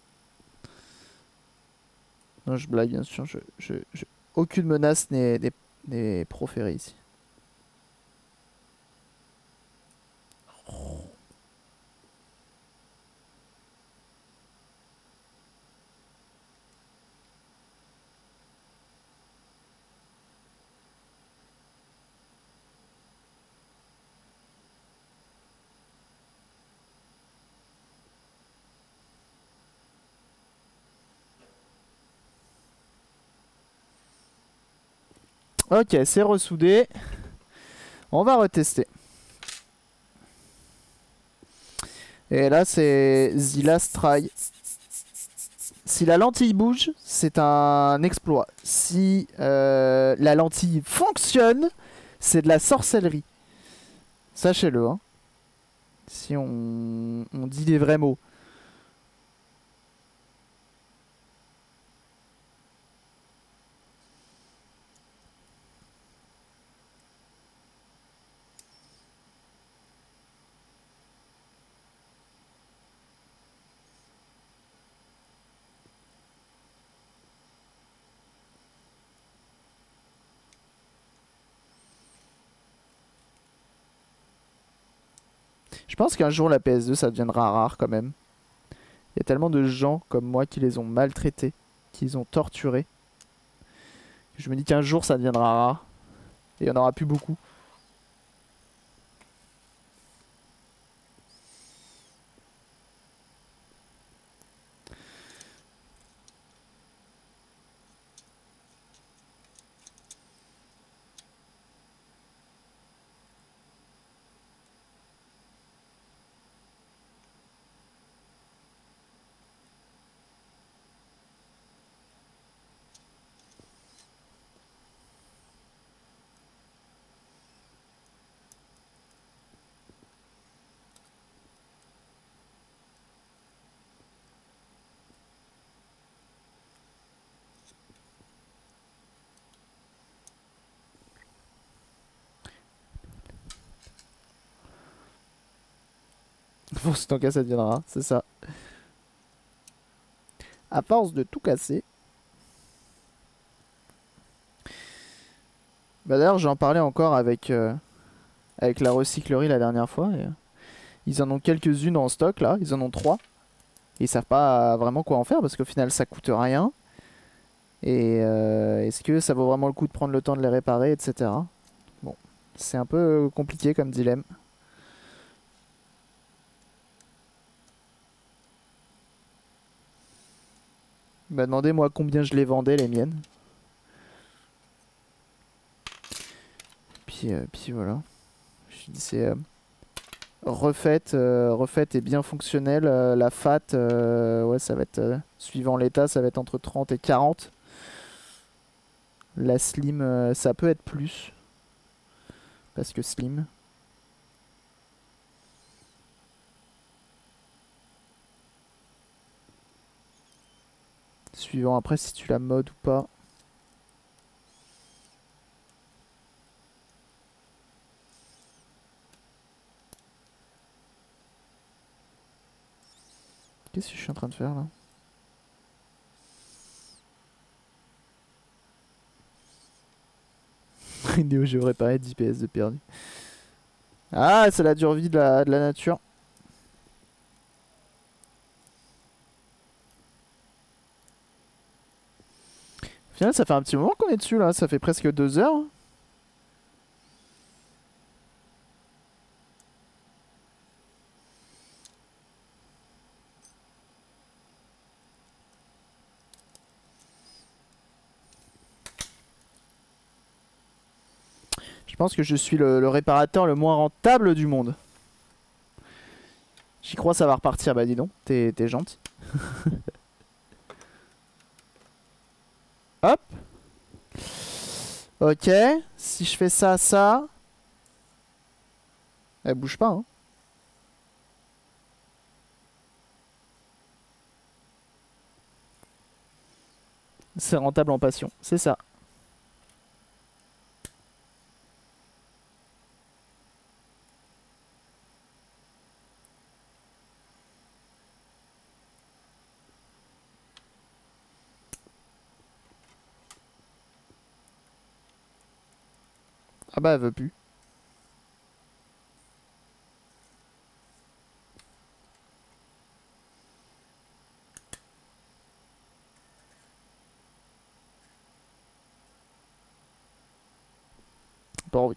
Non, je blague, bien sûr. Je, je, je- Aucune menace n'est n'est- n'est proférée ici. Ok, c'est ressoudé. On va retester. Et là, c'est The Last Try. Si la lentille bouge, c'est un exploit. Si euh, la lentille fonctionne, c'est de la sorcellerie. Sachez-le. Hein. Si on, on dit les vrais mots. Je pense qu'un jour la P S deux ça deviendra rare quand même. Il y a tellement de gens comme moi qui les ont maltraités, qui les ont torturés. Je me dis qu'un jour ça deviendra rare. Et il n'y en aura plus beaucoup. Pour ce temps cas ça deviendra rare, c'est ça. À force de tout casser. Bah d'ailleurs j'en parlais encore avec, euh, avec la recyclerie la dernière fois. Et, euh, ils en ont quelques-unes en stock là, ils en ont trois. Et ils savent pas vraiment quoi en faire parce qu'au final ça coûte rien. Et euh, est-ce que ça vaut vraiment le coup de prendre le temps de les réparer, et cetera. Bon, c'est un peu compliqué comme dilemme. Il m'a demandé moi combien je les vendais les miennes. Puis, euh, puis voilà. Je dis c'est euh, refaite, euh, refaite et bien fonctionnelle. Euh, la fat, euh, ouais ça va être, euh, suivant l'état, ça va être entre trente et quarante. La slim, euh, ça peut être plus. Parce que slim. suivant. Après, si tu la modes ou pas. Qu'est-ce que je suis en train de faire là? Néo Géo réparé, dix P S de perdu. Ah, c'est la dure vie de la, de la nature. Au final, ça fait un petit moment qu'on est dessus là, ça fait presque deux heures. Je pense que je suis le, le réparateur le moins rentable du monde. J'y crois, ça va repartir. Bah dis donc, t'es gentil. Hop. Ok. Si je fais ça, ça... Elle bouge pas, hein. C'est rentable en passion, c'est ça. Ah bah elle veut plus. Bon oui.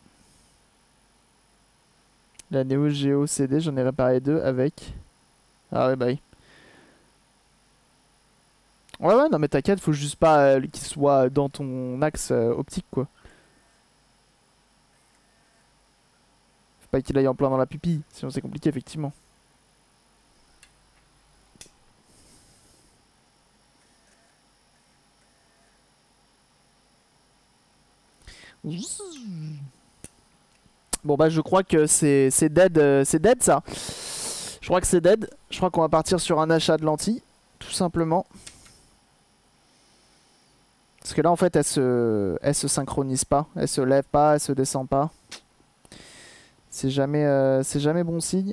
La Neo Geo C D, j'en ai réparé deux avec. Ah ouais bah oui. Ouais ouais non mais t'inquiète, faut juste pas euh, qu'il soit dans ton axe euh, optique quoi. Faut pas qu'il aille en plein dans la pupille, sinon c'est compliqué effectivement. Bon bah je crois que c'est dead, euh, c'est dead ça. Je crois que c'est dead. Je crois qu'on va partir sur un achat de lentilles, tout simplement. Parce que là en fait elle se, elle se synchronise pas, elle se lève pas, elle se descend pas. C'est jamais, euh, c'est jamais bon signe.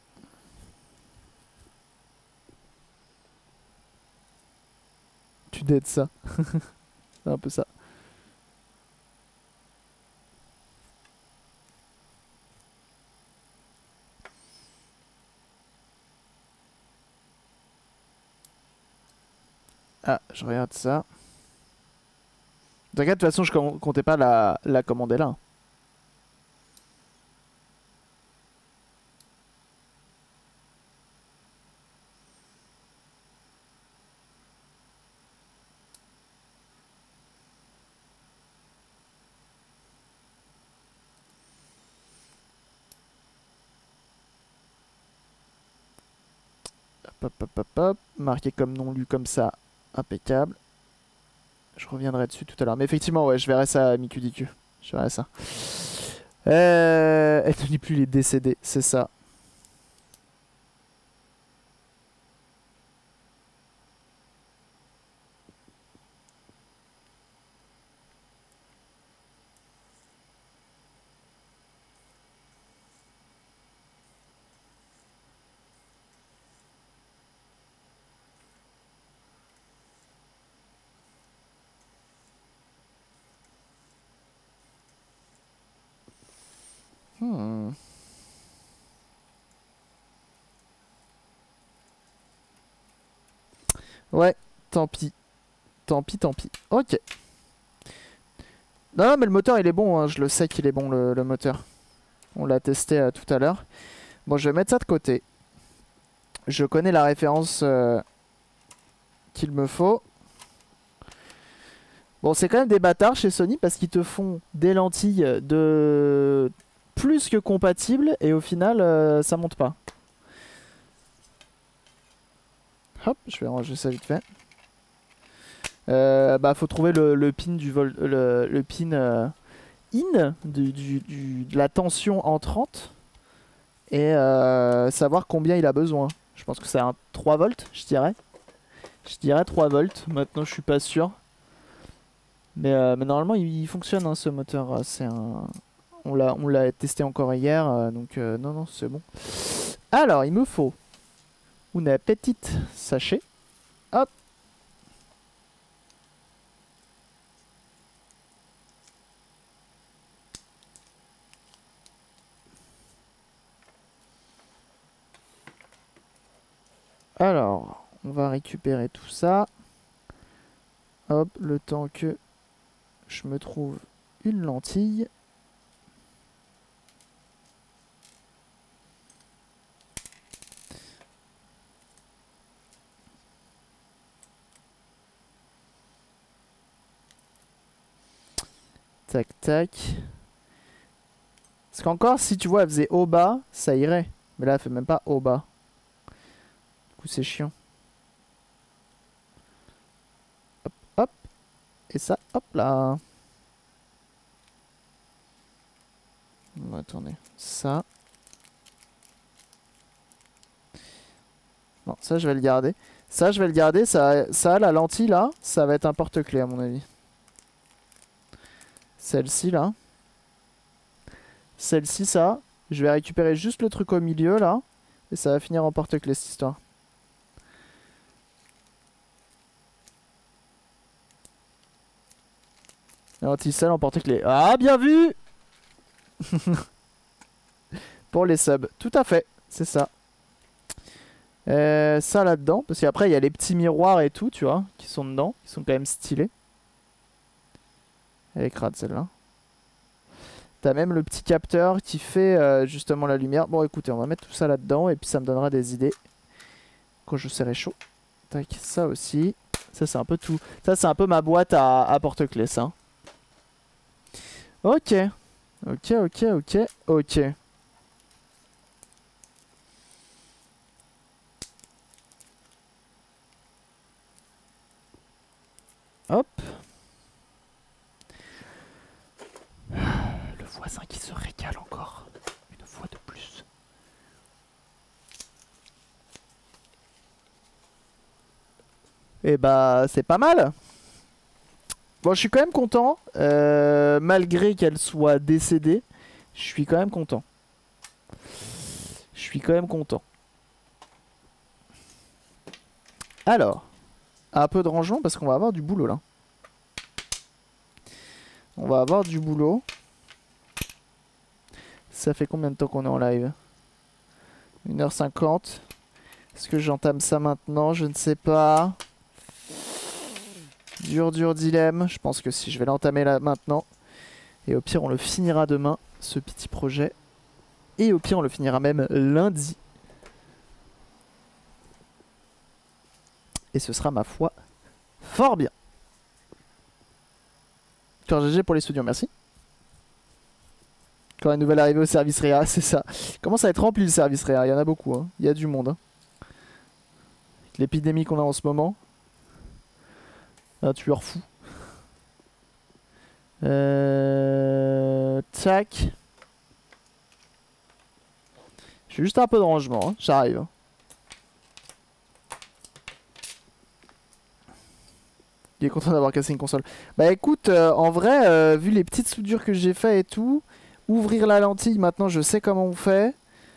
Tu dead ça. C'est un peu ça. Ah, je regarde ça. T'inquiète, de toute façon, je comptais pas la, la commander là. Hop, hop, hop, hop. Marqué comme non lu comme ça. Impeccable. Je reviendrai dessus tout à l'heure. Mais effectivement, ouais, je verrai ça à Miku-Diku. Je verrai ça. Euh... Elle ne lit plus les décédés, c'est ça. Hmm. Ouais, tant pis. Tant pis, tant pis. Ok. Non, mais le moteur il est bon, hein. Je le sais qu'il est bon le, le moteur. On l'a testé euh, tout à l'heure. Bon, je vais mettre ça de côté. Je connais la référence euh, qu'il me faut. Bon, c'est quand même des bâtards chez Sony parce qu'ils te font des lentilles de plus que compatibles et au final euh, ça monte pas. Hop, je vais ranger ça vite fait. Euh, bah faut trouver le, le pin du vol, le, le pin euh, in du, du, du, de la tension entrante et euh, savoir combien il a besoin. Je pense que c'est un trois volts, je dirais. Je dirais trois volts, maintenant je suis pas sûr. Mais, euh, mais normalement il, il fonctionne hein, ce moteur. C'est un... On l'a on l'a testé encore hier, euh, donc euh, non non c'est bon. Alors il me faut une petite sachet. Hop. Alors, on va récupérer tout ça. Hop, le temps que je me trouve une lentille. Tac, tac. Parce qu'encore, si tu vois, elle faisait haut bas, ça irait. Mais là, elle fait même pas haut bas. Du coup, c'est chiant. Hop, hop. Et ça, hop là. On va tourner ça. Non, ça, je vais le garder. Ça, je vais le garder. Ça, ça la lentille, là, ça va être un porte-clés, à mon avis. Celle-ci, là. Celle-ci, ça. Je vais récupérer juste le truc au milieu, là. Et ça va finir en porte-clés, cette histoire. Lentille seule en porte-clés. Ah, bien vu. Pour les subs. Tout à fait. C'est ça. Euh, ça là-dedans. Parce qu'après, il y a les petits miroirs et tout, tu vois, qui sont dedans. Qui sont quand même stylés. Elle est crade, celle-là. T'as même le petit capteur qui fait euh, justement la lumière. Bon, écoutez, on va mettre tout ça là-dedans. Et puis, ça me donnera des idées quand je serai chaud. Tac, ça aussi. Ça, c'est un peu tout. Ça, c'est un peu ma boîte à, à porte-clés, ça. Ok. Ok, ok, ok, ok. Hop. Le voisin qui se régale encore. Une fois de plus. Et bah, c'est pas mal. Bon, je suis quand même content. Euh, malgré qu'elle soit décédée, je suis quand même content. Je suis quand même content. Alors, un peu de rangement parce qu'on va avoir du boulot là. On va avoir du boulot. Ça fait combien de temps qu'on est en live? une heure cinquante. Est-ce que j'entame ça maintenant? Je ne sais pas. Dur, dur dilemme. Je pense que si, je vais l'entamer là maintenant. Et au pire, on le finira demain, ce petit projet. Et au pire, on le finira même lundi. Et ce sera, ma foi, fort bien. Encore G G pour les studios, merci. Encore une nouvelle arrivée au service Réa, c'est ça. Il commence à être rempli le service Réa, il y en a beaucoup. Hein. Il y a du monde. Hein. L'épidémie qu'on a en ce moment. Un tueur fou. Euh... Tac. J'ai juste un peu de rangement, hein. J'arrive. Hein. Il est content d'avoir cassé une console. Bah écoute, euh, en vrai, euh, vu les petites soudures que j'ai fait et tout, ouvrir la lentille, maintenant je sais comment on fait.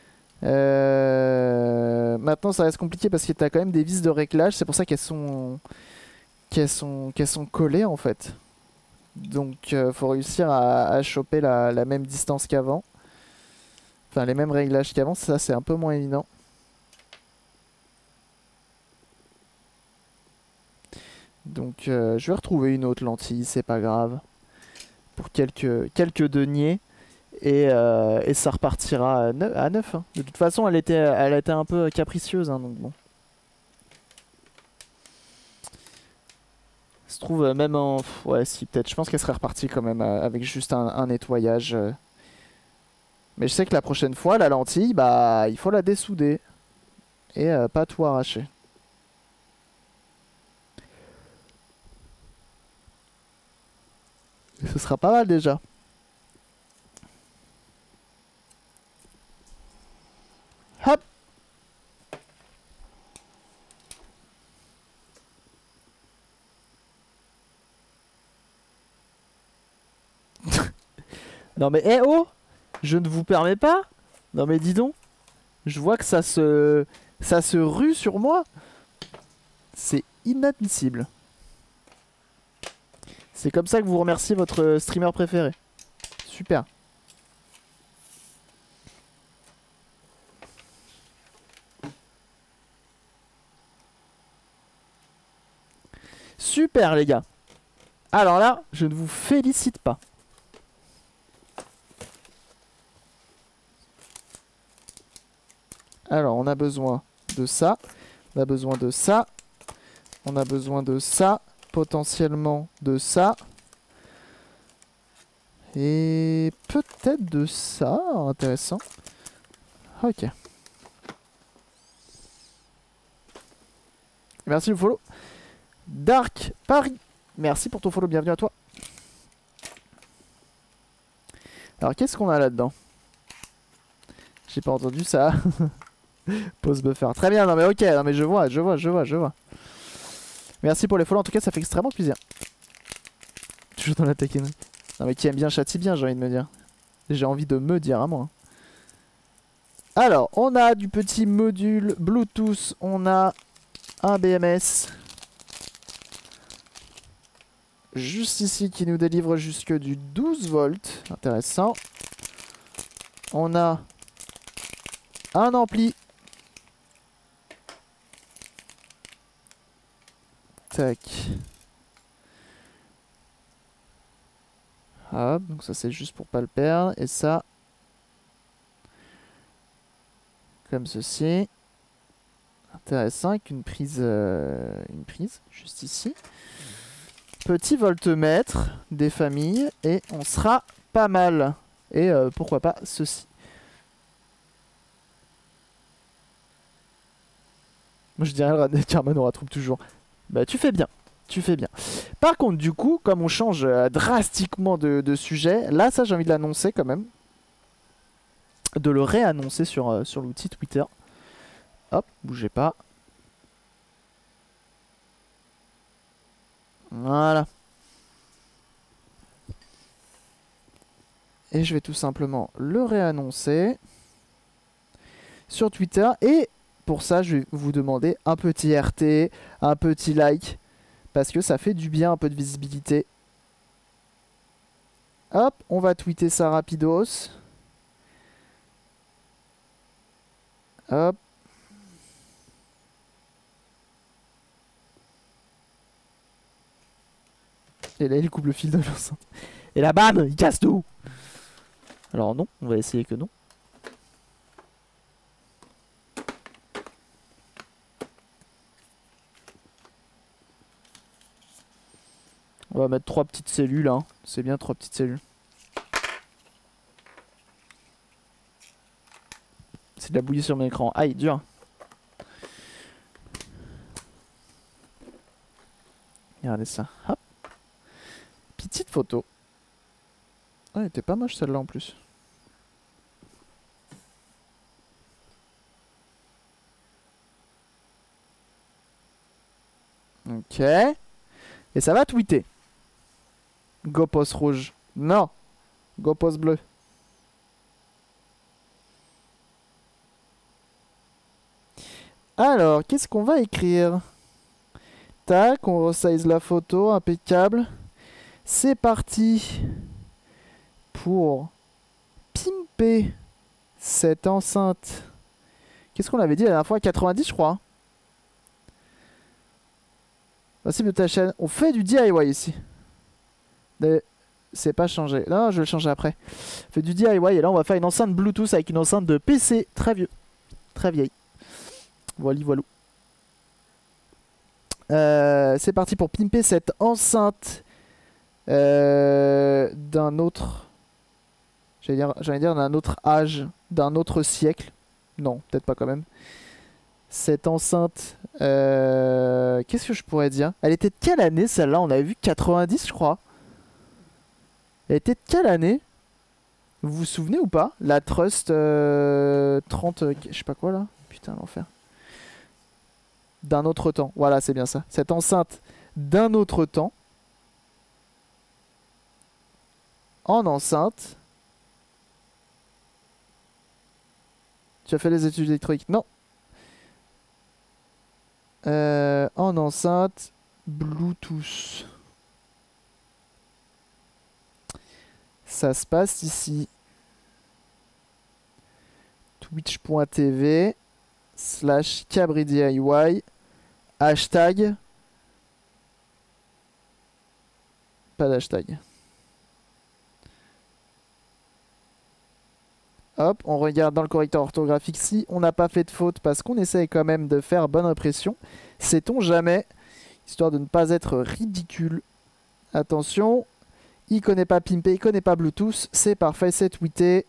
Euh... Maintenant ça reste compliqué parce que t'as quand même des vis de réglage, c'est pour ça qu'elles sont... qu'elles sont... qu'elles sont collées en fait. Donc euh, faut réussir à, à choper la, la même distance qu'avant. Enfin les mêmes réglages qu'avant, ça c'est un peu moins évident. Donc euh, je vais retrouver une autre lentille, c'est pas grave. Pour quelques, quelques deniers. Et, euh, et ça repartira à neuf. À neuf hein. De toute façon, elle était, elle était un peu capricieuse. Hein, donc bon. Ça se trouve même en... Ouais, si, peut-être. Je pense qu'elle serait repartie quand même euh, avec juste un, un nettoyage. Euh. Mais je sais que la prochaine fois, la lentille, bah, il faut la dessouder. Et euh, pas tout arracher. Et ce sera pas mal déjà. Hop! Non mais eh oh, je ne vous permets pas. Non mais dis donc. Je vois que ça se... Ça se rue sur moi. C'est inadmissible. C'est comme ça que vous remerciez votre streamer préféré. Super. Super les gars. Alors là, je ne vous félicite pas. Alors on a besoin de ça. On a besoin de ça. On a besoin de ça. Potentiellement de ça. Et peut-être de ça. Intéressant. Ok. Merci le follow. Dark Paris. Merci pour ton follow. Bienvenue à toi. Alors qu'est-ce qu'on a là-dedans? J'ai pas entendu ça. Pause buffer. Très bien. Non mais ok. Non mais je vois. Je vois. Je vois. Je vois. Merci pour les follow. En tout cas ça fait extrêmement plaisir. Toujours dans la taquine. Non mais qui aime bien châtie bien, j'ai envie de me dire. J'ai envie de me dire à moi. Alors, on a du petit module Bluetooth. On a un B M S. Juste ici qui nous délivre jusque du douze volts. Intéressant. On a un ampli. Tac. Hop, donc ça c'est juste pour pas le perdre. Et ça, comme ceci. Intéressant, avec une prise, euh, une prise juste ici. Petit voltmètre des familles et on sera pas mal. Et euh, pourquoi pas ceci. Moi je dirais le Carmen aura trouve toujours. Bah tu fais bien. Tu fais bien. Par contre, du coup, comme on change euh, drastiquement de, de sujet, là, ça, j'ai envie de l'annoncer quand même. De le réannoncer sur, euh, sur l'outil Twitter. Hop, bougez pas. Voilà. Et je vais tout simplement le réannoncer sur Twitter. Et pour ça, je vais vous demander un petit R T, un petit like. Parce que ça fait du bien, un peu de visibilité. Hop, on va tweeter ça rapidos. Hop. Et là, il coupe le fil de l'enceinte. Et là, bam, il casse tout. Alors non, on va essayer que non. On va mettre trois petites cellules, hein. C'est bien, trois petites cellules. C'est de la bouillie sur mon écran. Aïe, dur. Regardez ça. Hop. Petite photo. Ah, elle était pas moche celle-là en plus. Ok. Et ça va tweeter. Go post rouge. Non. Go post bleu. Alors, qu'est-ce qu'on va écrire? Tac, on resize la photo, impeccable. C'est parti pour pimper cette enceinte. Qu'est-ce qu'on avait dit la dernière fois? quatre-vingt-dix, je crois. Principe de ta chaîne. On fait du D I Y ici. C'est pas changé. Non, je vais le changer après. On fait du D I Y et là on va faire une enceinte Bluetooth avec une enceinte de P C très vieux. Très vieille. Voilà, voilà. Euh, c'est parti pour pimper cette enceinte euh, d'un autre. J'allais dire, j'allais dire d'un autre âge, d'un autre siècle. Non, peut-être pas quand même. Cette enceinte. Euh, Qu'est-ce que je pourrais dire? Elle était de quelle année celle-là? On avait vu quatre-vingt-dix, je crois. Elle était de quelle année? Vous vous souvenez ou pas? La Trust euh, trente, je sais pas quoi là. Putain, l'enfer. D'un autre temps. Voilà, c'est bien ça. Cette enceinte d'un autre temps. En enceinte Tu as fait les études électroniques? Non. Euh, en enceinte Bluetooth. Ça se passe ici. Twitch.tv slash CabriDIY hashtag. Pas d'hashtag. Hop, on regarde dans le correcteur orthographique si on n'a pas fait de faute parce qu'on essaye quand même de faire bonne impression. Sait-on jamais, histoire de ne pas être ridicule. Attention, il connaît pas Pimpé, il connaît pas Bluetooth, c'est parfait, c'est tweeté.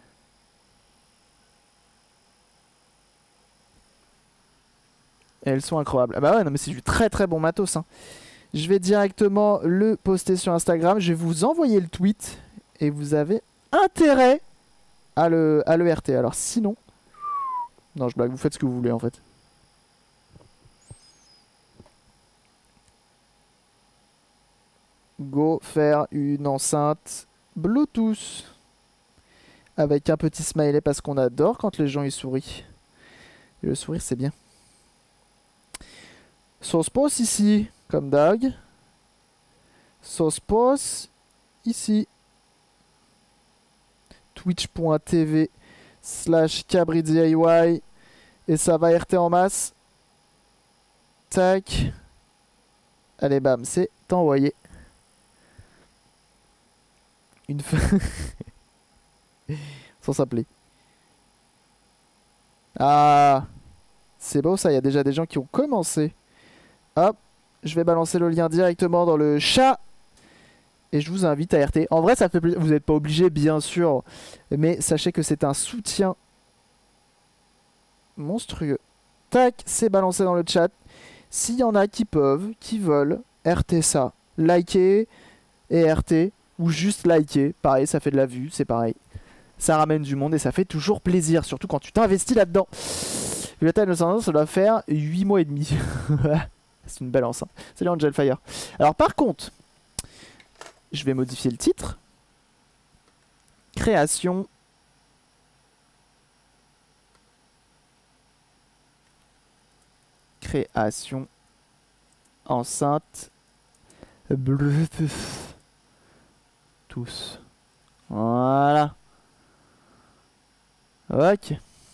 Et elles sont incroyables. Ah bah ouais, non mais c'est du très très bon matos. Hein. Je vais directement le poster sur Instagram, je vais vous envoyer le tweet et vous avez intérêt à le, à le R T. Alors sinon... Non, je blague, vous faites ce que vous voulez en fait. Go faire une enceinte Bluetooth. Avec un petit smiley parce qu'on adore quand les gens y sourient. Et le sourire c'est bien. Ça se passe ici, comme Dag. Ça se passe ici. Twitch.tv slash CabriDIY et ça va R T en masse. Tac. Allez bam, c'est envoyé. Une fois. Sans s'appeler. Ah, c'est beau ça, il y a déjà des gens qui ont commencé. Hop, je vais balancer le lien directement dans le chat. Et je vous invite à R T. En vrai, ça fait plaisir. Vous n'êtes pas obligé, bien sûr. Mais sachez que c'est un soutien monstrueux. Tac, c'est balancé dans le chat. S'il y en a qui peuvent, qui veulent, R T ça. Liker et R T. Ou juste liker. Pareil, ça fait de la vue, c'est pareil. Ça ramène du monde et ça fait toujours plaisir. Surtout quand tu t'investis là-dedans. La taille de l'enceinte, ça doit faire huit mois et demi. C'est une belle enceinte. Salut Angel Fire. Alors par contre... Je vais modifier le titre. Création. Création. Enceinte. Bluetooth. Tous. Voilà. Ok.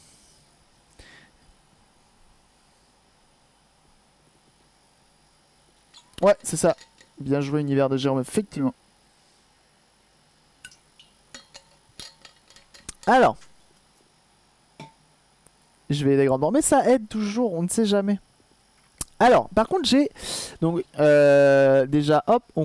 Ouais, c'est ça. Bien joué, univers de Jérôme, effectivement. Alors, je vais aider grandement, mais ça aide toujours, on ne sait jamais. Alors, par contre, j'ai donc euh, déjà, hop, on